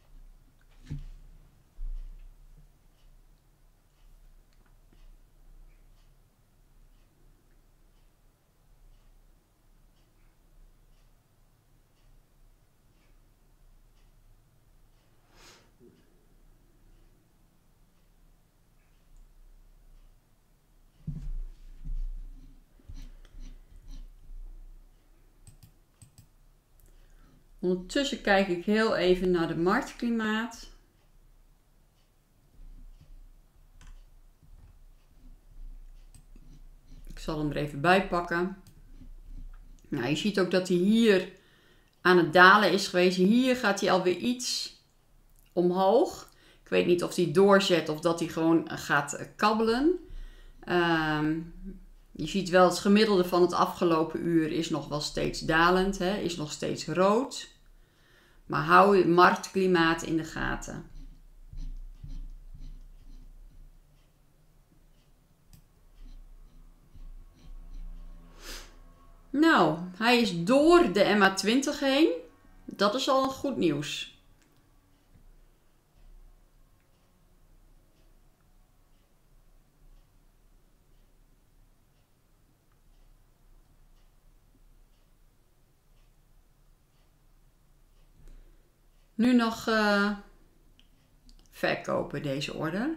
Ondertussen kijk ik heel even naar de marktklimaat. Ik zal hem er even bij pakken. Nou, je ziet ook dat hij hier aan het dalen is geweest. Hier gaat hij alweer iets omhoog. Ik weet niet of hij doorzet of dat hij gewoon gaat kabbelen. Um, je ziet wel het gemiddelde van het afgelopen uur is nog wel steeds dalend. Hè, is nog steeds rood. Maar hou het marktklimaat in de gaten. Nou, hij is door de M A twintig heen. Dat is al een goed nieuws. Nu nog uh, verkopen deze order.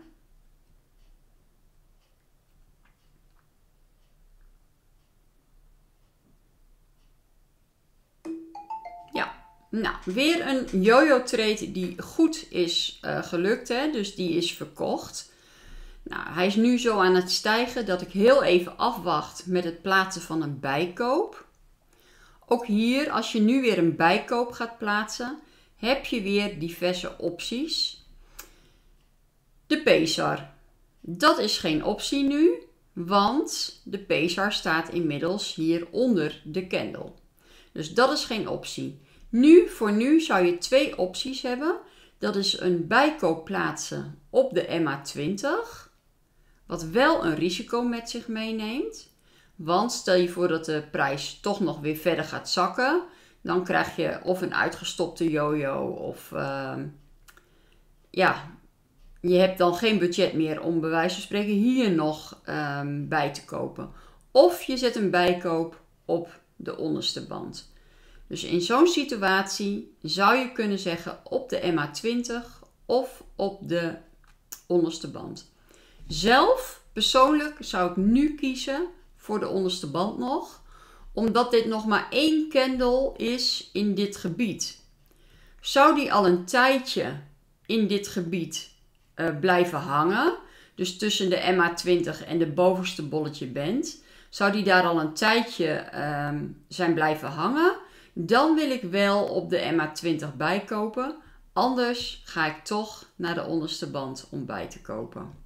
Ja, nou, weer een yo-yo trade die goed is uh, gelukt, hè? Dus die is verkocht. Nou, hij is nu zo aan het stijgen dat ik heel even afwacht met het plaatsen van een bijkoop. Ook hier, als je nu weer een bijkoop gaat plaatsen, heb je weer diverse opties. De Pacer. Dat is geen optie nu, want de Pacer staat inmiddels hier onder de candle. Dus dat is geen optie. Nu, voor nu zou je twee opties hebben. Dat is een bijkoop plaatsen op de M A twintig. Wat wel een risico met zich meeneemt. Want stel je voor dat de prijs toch nog weer verder gaat zakken. Dan krijg je of een uitgestopte yo-yo of uh, ja, je hebt dan geen budget meer om bij wijze van spreken hier nog um, bij te kopen. Of je zet een bijkoop op de onderste band. Dus in zo'n situatie zou je kunnen zeggen op de M A twintig of op de onderste band. Zelf, persoonlijk, zou ik nu kiezen voor de onderste band nog. Omdat dit nog maar één candle is in dit gebied. Zou die al een tijdje in dit gebied uh, blijven hangen, dus tussen de M A twintig en de bovenste bolletje band, zou die daar al een tijdje uh, zijn blijven hangen, dan wil ik wel op de M A twintig bijkopen. Anders ga ik toch naar de onderste band om bij te kopen.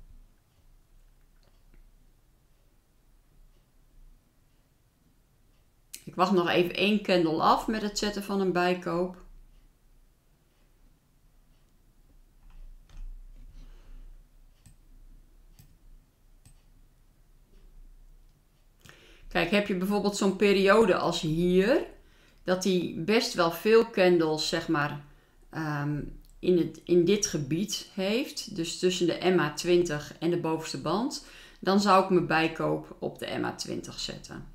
Ik wacht nog even één candle af met het zetten van een bijkoop. Kijk, heb je bijvoorbeeld zo'n periode als hier, dat die best wel veel candles, zeg maar, um, in, het, in dit gebied heeft. Dus tussen de M A twintig en de bovenste band. Dan zou ik mijn bijkoop op de M A twintig zetten.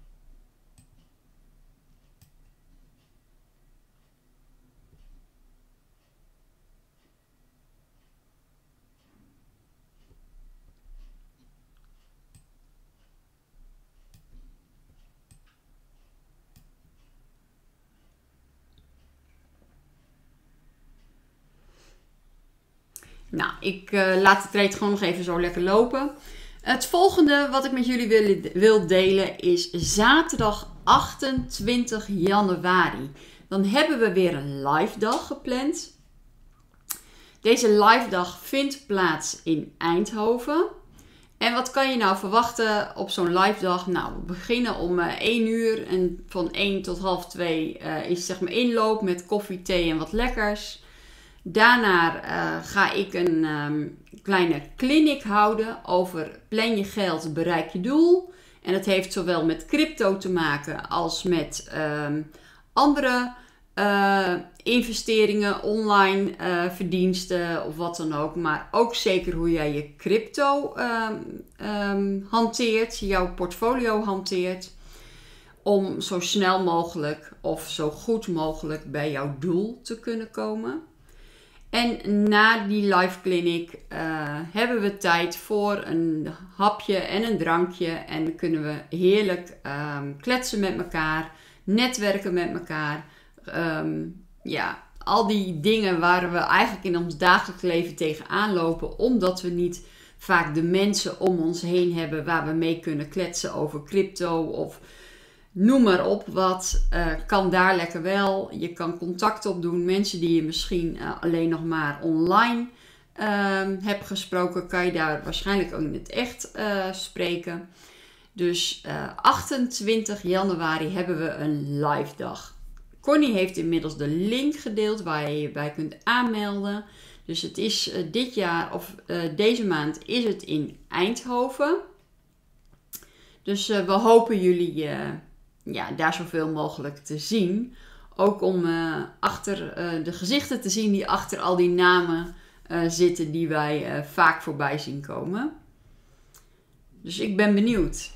Nou, ik uh, laat de trade gewoon nog even zo lekker lopen. Het volgende wat ik met jullie wil, wil delen is zaterdag achtentwintig januari. Dan hebben we weer een live dag gepland. Deze live dag vindt plaats in Eindhoven. En wat kan je nou verwachten op zo'n live dag? Nou, we beginnen om uh, één uur en van één tot half twee uh, is zeg maar inloop met koffie, thee en wat lekkers. Daarna uh, ga ik een um, kleine clinic houden over plan je geld, bereik je doel. En dat heeft zowel met crypto te maken als met um, andere uh, investeringen, online uh, verdiensten of wat dan ook. Maar ook zeker hoe jij je crypto um, um, hanteert, jouw portfolio hanteert. Om zo snel mogelijk of zo goed mogelijk bij jouw doel te kunnen komen. En na die live clinic uh, hebben we tijd voor een hapje en een drankje. En kunnen we heerlijk um, kletsen met elkaar, netwerken met elkaar. Um, ja, al die dingen waar we eigenlijk in ons dagelijks leven tegenaan lopen, omdat we niet vaak de mensen om ons heen hebben waar we mee kunnen kletsen over crypto of noem maar op wat, uh, kan daar lekker wel. Je kan contact opdoen. Mensen die je misschien uh, alleen nog maar online uh, hebt gesproken, kan je daar waarschijnlijk ook in het echt uh, spreken. Dus uh, achtentwintig januari hebben we een live dag. Connie heeft inmiddels de link gedeeld waar je je bij kunt aanmelden. Dus het is uh, dit jaar of uh, deze maand is het in Eindhoven. Dus uh, we hopen jullie uh, ja, daar zoveel mogelijk te zien. Ook om uh, achter uh, de gezichten te zien die achter al die namen uh, zitten die wij uh, vaak voorbij zien komen. Dus ik ben benieuwd.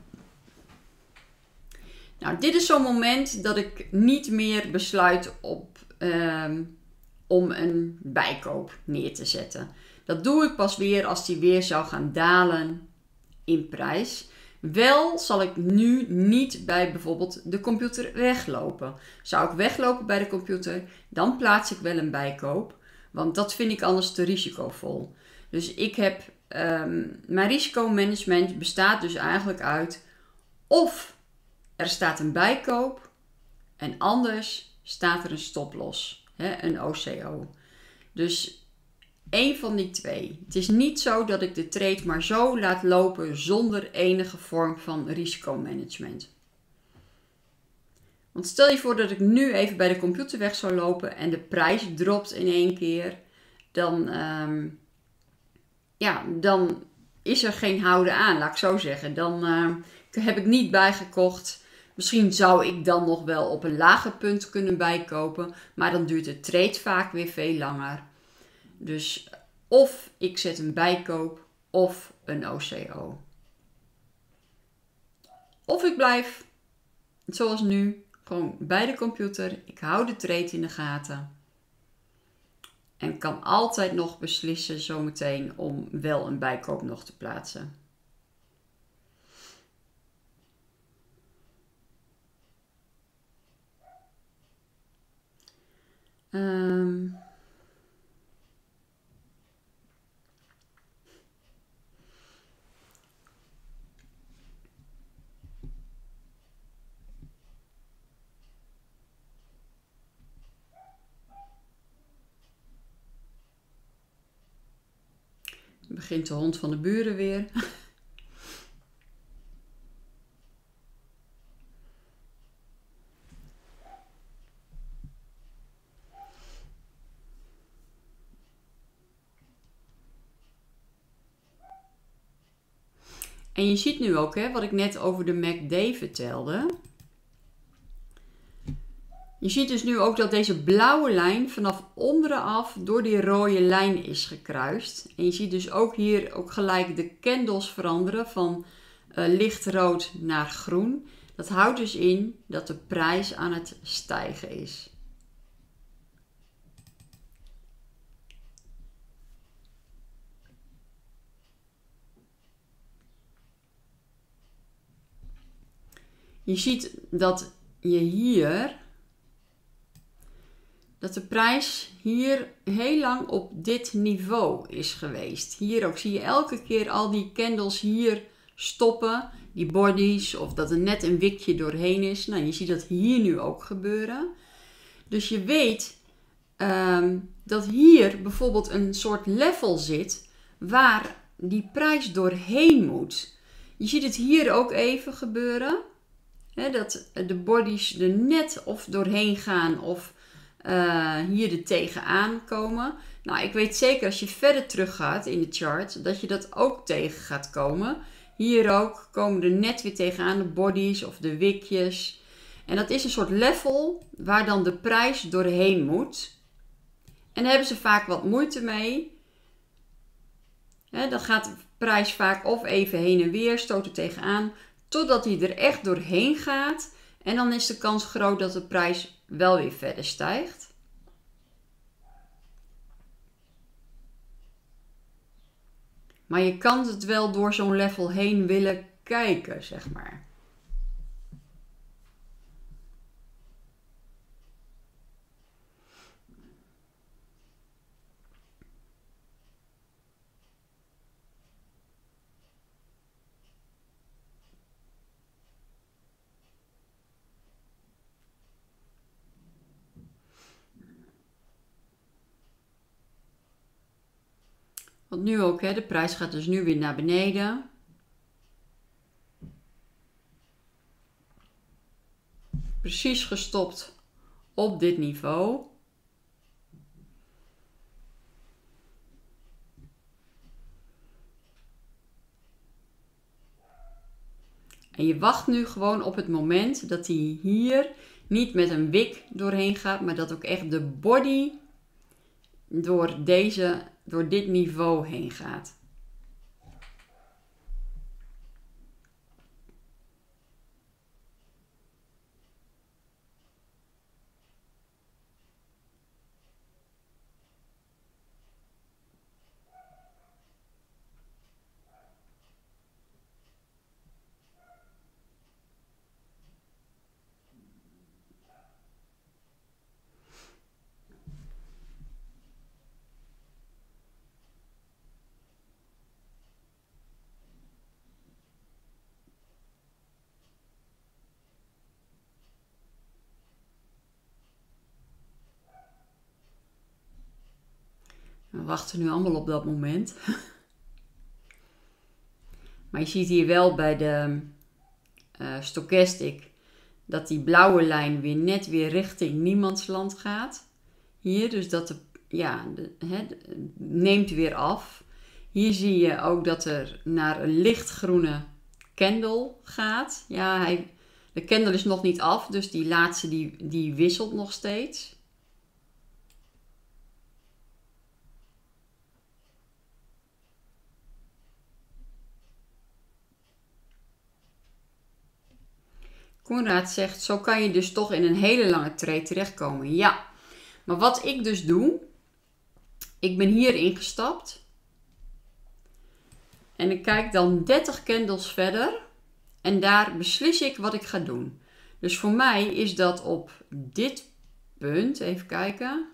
Nou, dit is zo'n moment dat ik niet meer besluit op, uh, om een bijkoop neer te zetten. Dat doe ik pas weer als die weer zou gaan dalen in prijs. Wel zal ik nu niet bij bijvoorbeeld de computer weglopen. Zou ik weglopen bij de computer, dan plaats ik wel een bijkoop. Want dat vind ik anders te risicovol. Dus ik heb, um, mijn risicomanagement bestaat dus eigenlijk uit of er staat een bijkoop en anders staat er een stoploss, hè, een O C O. Dus één van die twee. Het is niet zo dat ik de trade maar zo laat lopen zonder enige vorm van risicomanagement. Want stel je voor dat ik nu even bij de computer weg zou lopen en de prijs dropt in één keer. Dan, um, ja, dan is er geen houden aan, laat ik zo zeggen. Dan uh, heb ik niet bijgekocht. Misschien zou ik dan nog wel op een lager punt kunnen bijkopen. Maar dan duurt de trade vaak weer veel langer. Dus of ik zet een bijkoop of een O C O. Of ik blijf, zoals nu, gewoon bij de computer. Ik hou de trade in de gaten. En kan altijd nog beslissen zometeen om wel een bijkoop nog te plaatsen. Um, begint de hond van de buren weer. En je ziet nu ook, hè, wat ik net over de M A C D vertelde. Je ziet dus nu ook dat deze blauwe lijn vanaf onderaf door die rode lijn is gekruist. En je ziet dus ook hier ook gelijk de candles veranderen van uh, lichtrood naar groen. Dat houdt dus in dat de prijs aan het stijgen is. Je ziet dat je hier, dat de prijs hier heel lang op dit niveau is geweest. Hier ook zie je elke keer al die candles hier stoppen, die bodies, of dat er net een wikje doorheen is. Nou, je ziet dat hier nu ook gebeuren. Dus je weet um, dat hier bijvoorbeeld een soort level zit waar die prijs doorheen moet. Je ziet het hier ook even gebeuren. He, dat de bodies er net of doorheen gaan of uh, hier er tegenaan komen. Nou, ik weet zeker als je verder terug gaat in de chart, dat je dat ook tegen gaat komen. Hier ook komen er net weer tegenaan de bodies of de wikjes. En dat is een soort level waar dan de prijs doorheen moet. En daar hebben ze vaak wat moeite mee. He, dan gaat de prijs vaak of even heen en weer, stoot er tegenaan, totdat hij er echt doorheen gaat. En dan is de kans groot dat de prijs wel weer verder stijgt. Maar je kan het wel door zo'n level heen willen kijken, zeg maar. Want nu ook, hè, de prijs gaat dus nu weer naar beneden. Precies gestopt op dit niveau. En je wacht nu gewoon op het moment dat hij hier niet met een wik doorheen gaat, maar dat ook echt de body door, deze, door dit niveau heen gaat. We wachten nu allemaal op dat moment. Maar je ziet hier wel bij de uh, stochastic dat die blauwe lijn weer net weer richting niemandsland gaat. Hier, dus dat de, ja, de, he, de, neemt weer af. Hier zie je ook dat er naar een lichtgroene candle gaat. Ja, hij, de candle is nog niet af, dus die laatste die, die wisselt nog steeds. Koenraad zegt, zo kan je dus toch in een hele lange trade terechtkomen. Ja, maar wat ik dus doe, ik ben hier ingestapt. En ik kijk dan dertig candles verder. En daar beslis ik wat ik ga doen. Dus voor mij is dat op dit punt, even kijken.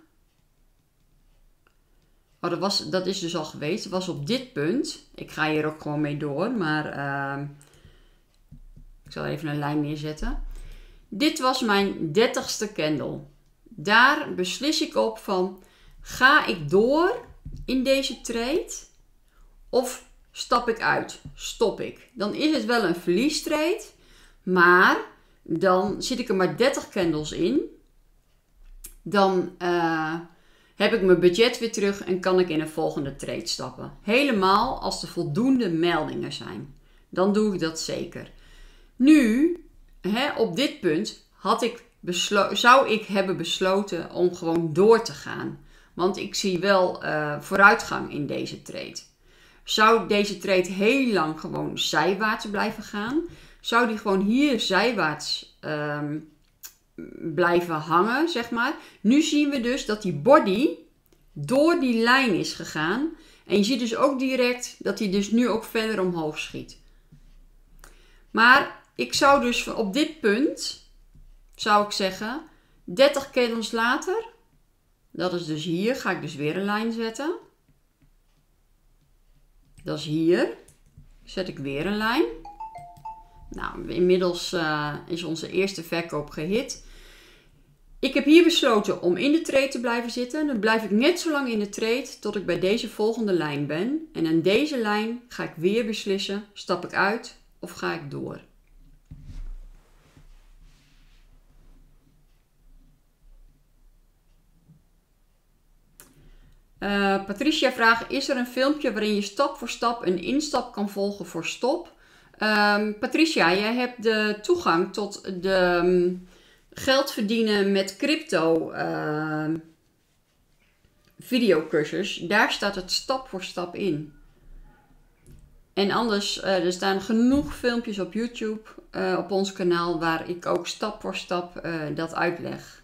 Oh, dat, was, dat is dus al geweest. Het was op dit punt. Ik ga hier ook gewoon mee door, maar uh, ik zal even een lijn neerzetten. Dit was mijn dertigste candle. Daar beslis ik op van, ga ik door in deze trade of stap ik uit, stop ik. Dan is het wel een verliestrade, maar dan zit ik er maar dertig candles in. Dan uh, heb ik mijn budget weer terug en kan ik in een volgende trade stappen. Helemaal als er voldoende meldingen zijn. Dan doe ik dat zeker. Nu, hè, op dit punt had ik zou ik hebben besloten om gewoon door te gaan. Want ik zie wel uh, vooruitgang in deze trade. Zou deze trade heel lang gewoon zijwaarts blijven gaan? Zou die gewoon hier zijwaarts um, blijven hangen, zeg maar? Nu zien we dus dat die body door die lijn is gegaan. En je ziet dus ook direct dat hij dus nu ook verder omhoog schiet. Maar ik zou dus op dit punt, zou ik zeggen, dertig candles later, dat is dus hier, ga ik dus weer een lijn zetten. Dat is hier. Zet ik weer een lijn. Nou, inmiddels uh, is onze eerste verkoop gehit. Ik heb hier besloten om in de trade te blijven zitten. Dan blijf ik net zo lang in de trade tot ik bij deze volgende lijn ben. En aan deze lijn ga ik weer beslissen, stap ik uit of ga ik door. Uh, Patricia vraagt, is er een filmpje waarin je stap voor stap een instap kan volgen voor stop? Um, Patricia, jij hebt de toegang tot de um, geld verdienen met crypto uh, videocursus. Daar staat het stap voor stap in. En anders, uh, er staan genoeg filmpjes op YouTube, uh, op ons kanaal, waar ik ook stap voor stap uh, dat uitleg.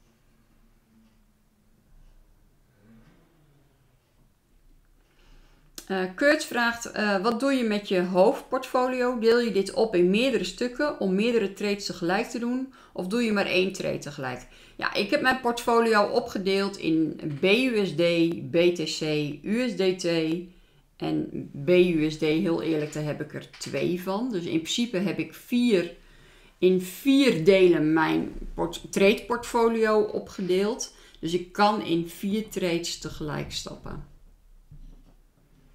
Uh, Kurt vraagt, uh, wat doe je met je hoofdportfolio? Deel je dit op in meerdere stukken om meerdere trades tegelijk te doen? Of doe je maar één trade tegelijk? Ja, ik heb mijn portfolio opgedeeld in B U S D, B T C, U S D T en B U S D. Heel eerlijk, daar heb ik er twee van. Dus in principe heb ik vier, in vier delen mijn port- trade portfolio opgedeeld. Dus ik kan in vier trades tegelijk stappen.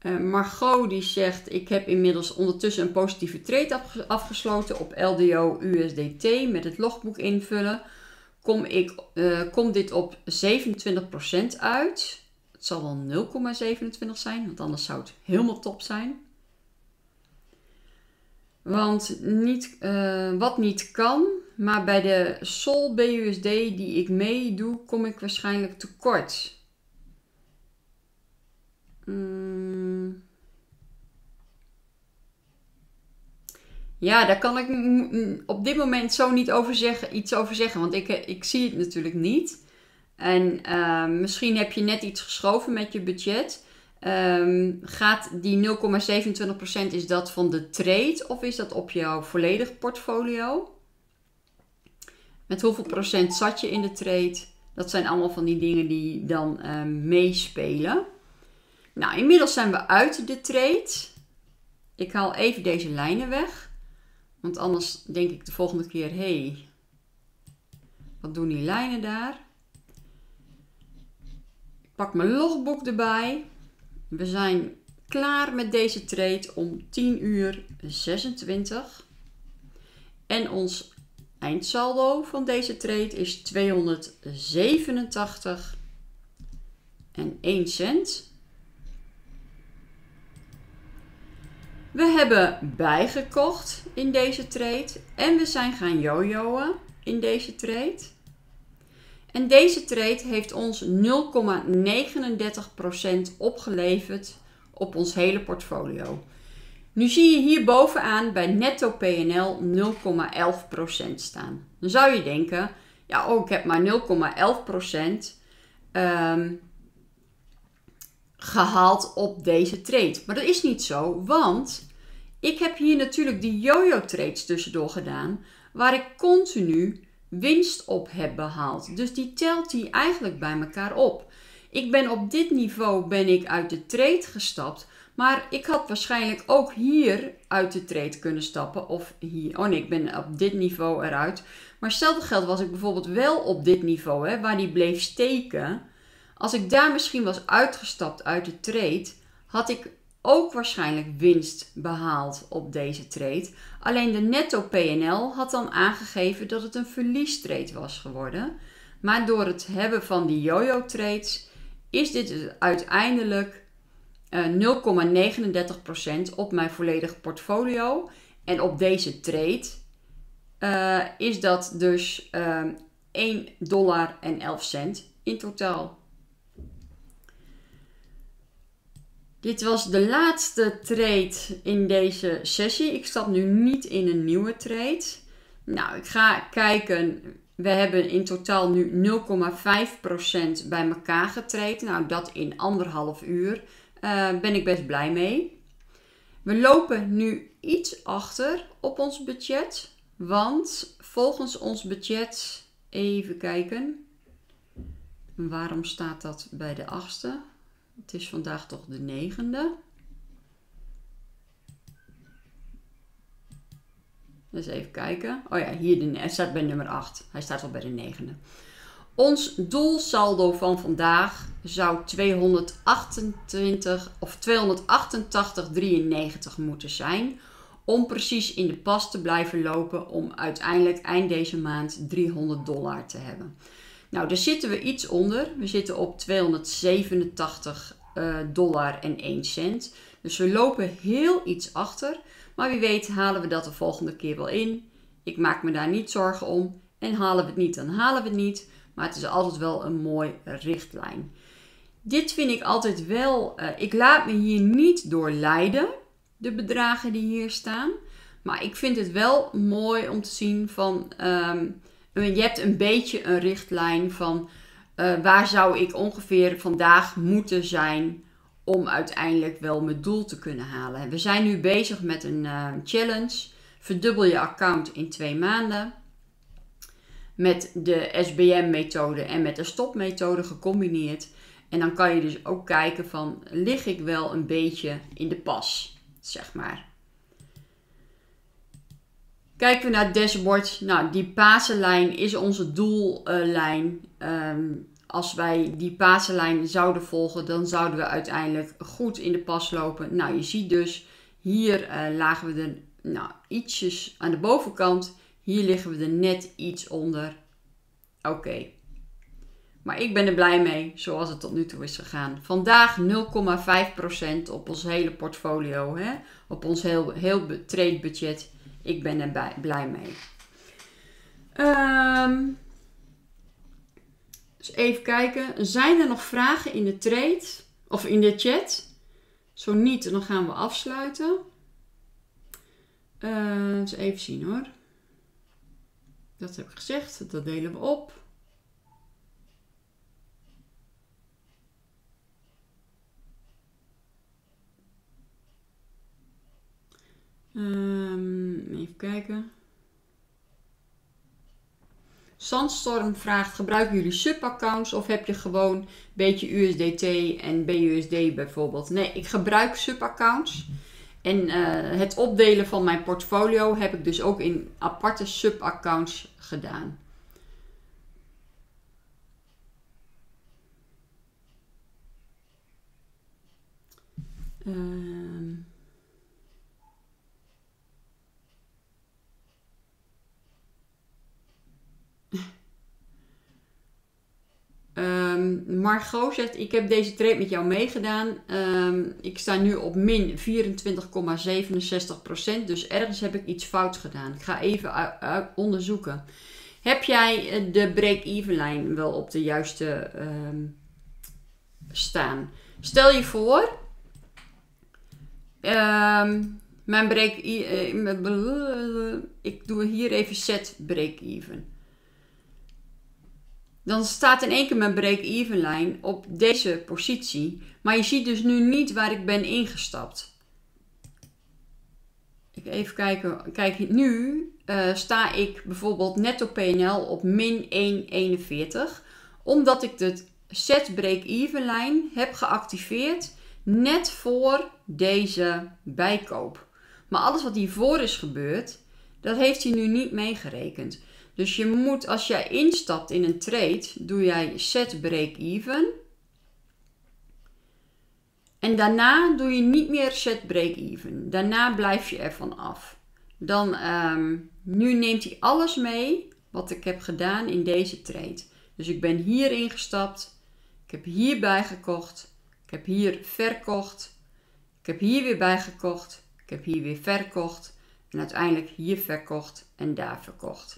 Uh, Margot die zegt, ik heb inmiddels ondertussen een positieve trade afge afgesloten op L D O U S D T met het logboek invullen. Kom, ik, uh, komt dit op zevenentwintig procent uit. Het zal wel nul komma zevenentwintig zijn, want anders zou het helemaal top zijn. Want niet, uh, wat niet kan, maar bij de Sol B U S D die ik meedoe, kom ik waarschijnlijk tekort. Hmm. Ja, daar kan ik op dit moment zo niet over zeggen, iets over zeggen, want ik, ik zie het natuurlijk niet. En uh, misschien heb je net iets geschoven met je budget. Um, gaat die nul komma zevenentwintig procent, is dat van de trade of is dat op jouw volledige portfolio? Met hoeveel procent zat je in de trade? Dat zijn allemaal van die dingen die dan uh, meespelen. Nou, inmiddels zijn we uit de trade. Ik haal even deze lijnen weg. Want anders denk ik de volgende keer, hé, hey, wat doen die lijnen daar? Ik pak mijn logboek erbij. We zijn klaar met deze trade om tien uur zesentwintig. En ons eindsaldo van deze trade is tweehonderdzevenentachtig en één cent. We hebben bijgekocht in deze trade en we zijn gaan jojoen in deze trade. En deze trade heeft ons nul komma negenendertig procent opgeleverd op ons hele portfolio. Nu zie je hier bovenaan bij netto P N L nul komma elf procent staan. Dan zou je denken, ja, oh, ik heb maar nul komma elf procent um, gehaald op deze trade. Maar dat is niet zo, want ik heb hier natuurlijk die yo-yo trades tussendoor gedaan, waar ik continu winst op heb behaald. Dus die telt die eigenlijk bij elkaar op. Ik ben op dit niveau ben ik uit de trade gestapt, maar ik had waarschijnlijk ook hier uit de trade kunnen stappen. Of hier, oh nee, ik ben op dit niveau eruit. Maar hetzelfde geldt was ik bijvoorbeeld wel op dit niveau, hè, waar die bleef steken. Als ik daar misschien was uitgestapt uit de trade, had ik ook waarschijnlijk winst behaald op deze trade. Alleen de netto P N L had dan aangegeven dat het een verliestrade was geworden. Maar door het hebben van die yo-yo trades is dit uiteindelijk uh, nul komma negenendertig procent op mijn volledige portfolio. En op deze trade uh, is dat dus uh, één dollar en elf cent in totaal. Dit was de laatste trade in deze sessie. Ik stap nu niet in een nieuwe trade. Nou, ik ga kijken. We hebben in totaal nu nul komma vijf procent bij elkaar getraind. Nou, dat in anderhalf uur. Uh, ben ik best blij mee. We lopen nu iets achter op ons budget. Want volgens ons budget, even kijken. Waarom staat dat bij de achtste? Het is vandaag toch de negende. Dus even kijken. Oh ja, hier de, hij staat bij nummer acht. Hij staat al bij de negende. Ons doelsaldo van vandaag zou tweehonderdachtentwintig of tweehonderdachtentachtig komma drieënnegentig moeten zijn. Om precies in de pas te blijven lopen. Om uiteindelijk eind deze maand driehonderd dollar te hebben. Nou, daar zitten we iets onder. We zitten op tweehonderdzevenentachtig dollar en één cent. Dus we lopen heel iets achter. Maar wie weet halen we dat de volgende keer wel in. Ik maak me daar niet zorgen om. En halen we het niet, dan halen we het niet. Maar het is altijd wel een mooi richtlijn. Dit vind ik altijd wel... Uh, ik laat me hier niet door leiden. De bedragen die hier staan. Maar ik vind het wel mooi om te zien van... Um, je hebt een beetje een richtlijn van... Uh, waar zou ik ongeveer vandaag moeten zijn... om uiteindelijk wel mijn doel te kunnen halen. We zijn nu bezig met een uh, challenge. Verdubbel je account in twee maanden. Met de S B M-methode en met de stopmethode gecombineerd. En dan kan je dus ook kijken van... lig ik wel een beetje in de pas, zeg maar. Kijken we naar het dashboard. Nou, die pasenlijn is onze doellijn. Um, als wij die pasenlijn zouden volgen, dan zouden we uiteindelijk goed in de pas lopen. Nou, je ziet dus, hier uh, lagen we er nou, ietsjes aan de bovenkant. Hier liggen we er net iets onder. Oké. Okay. Maar ik ben er blij mee, zoals het tot nu toe is gegaan. Vandaag nul komma vijf procent op ons hele portfolio. Hè? Op ons heel, heel trade budget. Ik ben er bij, blij mee. Um, dus even kijken. Zijn er nog vragen in de trade? Of in de chat? Zo niet, dan gaan we afsluiten. Uh, dus even zien hoor. Dat heb ik gezegd. Dat delen we op. Um, even kijken. Sandstorm vraagt, gebruiken jullie subaccounts of heb je gewoon een beetje U S D T en B U S D bijvoorbeeld? Nee, ik gebruik subaccounts. En uh, het opdelen van mijn portfolio heb ik dus ook in aparte subaccounts gedaan. Um, Um, Margot zegt, ik heb deze trade met jou meegedaan. Um, ik sta nu op min vierentwintig komma zevenenzestig procent. Dus ergens heb ik iets fout gedaan. Ik ga even onderzoeken. Heb jij de break-even lijn wel op de juiste um, staan? Stel je voor, um, mijn break uh, ik doe hier even set break-even. Dan staat in één keer mijn break-even lijn op deze positie. Maar je ziet dus nu niet waar ik ben ingestapt. Even kijken. Kijk, nu uh, sta ik bijvoorbeeld netto P en L op min één komma eenenveertig. Omdat ik de set break-even lijn heb geactiveerd net voor deze bijkoop. Maar alles wat hiervoor is gebeurd, dat heeft hij nu niet meegerekend. Dus je moet, als jij instapt in een trade, doe jij set break-even. En daarna doe je niet meer set break-even. Daarna blijf je ervan af. Dan, um, nu neemt hij alles mee wat ik heb gedaan in deze trade. Dus ik ben hier ingestapt. Ik heb hierbij gekocht. Ik heb hier verkocht. Ik heb hier weer bij gekocht. Ik heb hier weer verkocht. En uiteindelijk hier verkocht en daar verkocht.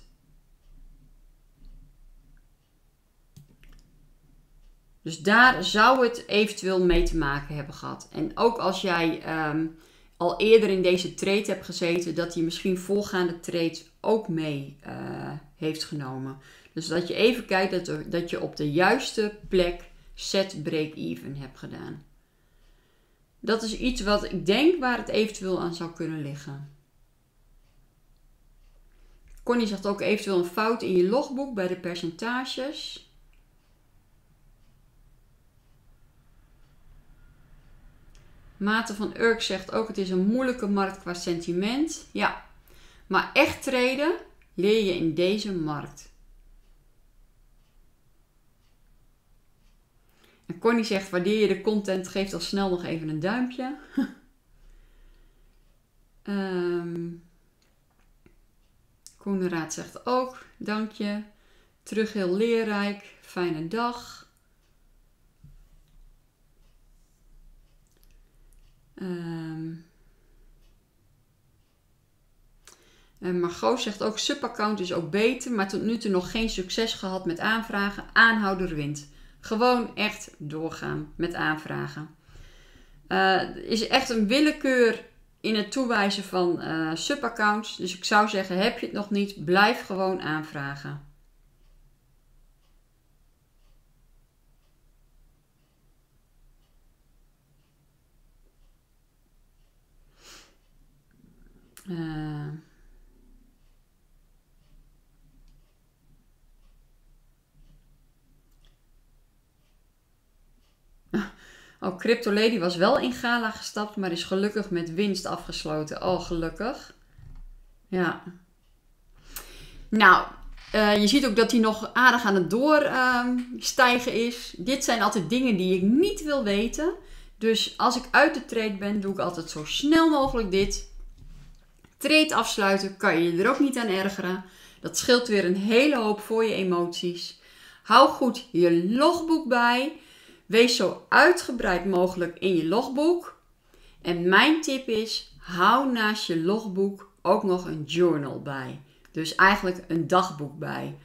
Dus daar zou het eventueel mee te maken hebben gehad. En ook als jij um, al eerder in deze trade hebt gezeten, dat hij misschien voorgaande trades ook mee uh, heeft genomen. Dus dat je even kijkt dat, er, dat je op de juiste plek set break-even hebt gedaan. Dat is iets wat ik denk waar het eventueel aan zou kunnen liggen. Connie zegt ook eventueel een fout in je logboek bij de percentages. Maarten van Urk zegt ook, het is een moeilijke markt qua sentiment. Ja, maar echt traden leer je in deze markt. En Connie zegt, waardeer je de content, geef dan snel nog even een duimpje. um, Koenraad zegt ook, dank je. Terug heel leerrijk, fijne dag. Um, en Margot zegt ook, subaccount is ook beter, maar tot nu toe nog geen succes gehad met aanvragen. Aanhouder wint. Gewoon echt doorgaan met aanvragen. Uh, is echt een willekeur in het toewijzen van uh, subaccounts. Dus ik zou zeggen, heb je het nog niet, blijf gewoon aanvragen. Uh, oh, Crypto Lady was wel in Gala gestapt, maar is gelukkig met winst afgesloten. Oh, gelukkig. Ja. Nou, Uh, je ziet ook dat hij nog aardig aan het doorstijgen uh, is. Dit zijn altijd dingen die ik niet wil weten. Dus als ik uit de trade ben, doe ik altijd zo snel mogelijk dit. Trade afsluiten, kan je je er ook niet aan ergeren. Dat scheelt weer een hele hoop voor je emoties. Hou goed je logboek bij. Wees zo uitgebreid mogelijk in je logboek. En mijn tip is, hou naast je logboek ook nog een journal bij. Dus eigenlijk een dagboek bij.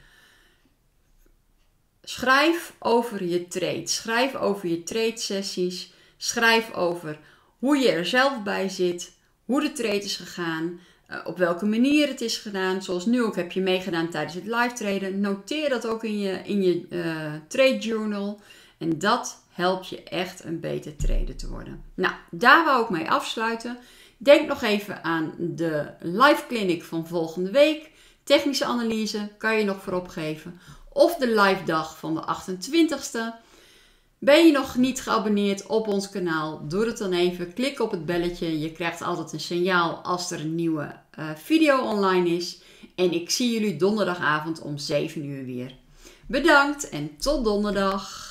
Schrijf over je trade. Schrijf over je trade sessies. Schrijf over hoe je er zelf bij zit. Hoe de trade is gegaan. Uh, op welke manier het is gedaan. Zoals nu ook heb je meegedaan tijdens het live traden. Noteer dat ook in je, in je uh, trade journal. En dat helpt je echt een beter trader te worden. Nou, daar wou ik mee afsluiten. Denk nog even aan de live clinic van volgende week. Technische analyse kan je nog voorop geven. Of de live dag van de achtentwintigste. Ben je nog niet geabonneerd op ons kanaal? Doe het dan even. Klik op het belletje. Je krijgt altijd een signaal als er een nieuwe uh, video online is. En ik zie jullie donderdagavond om zeven uur weer. Bedankt en tot donderdag.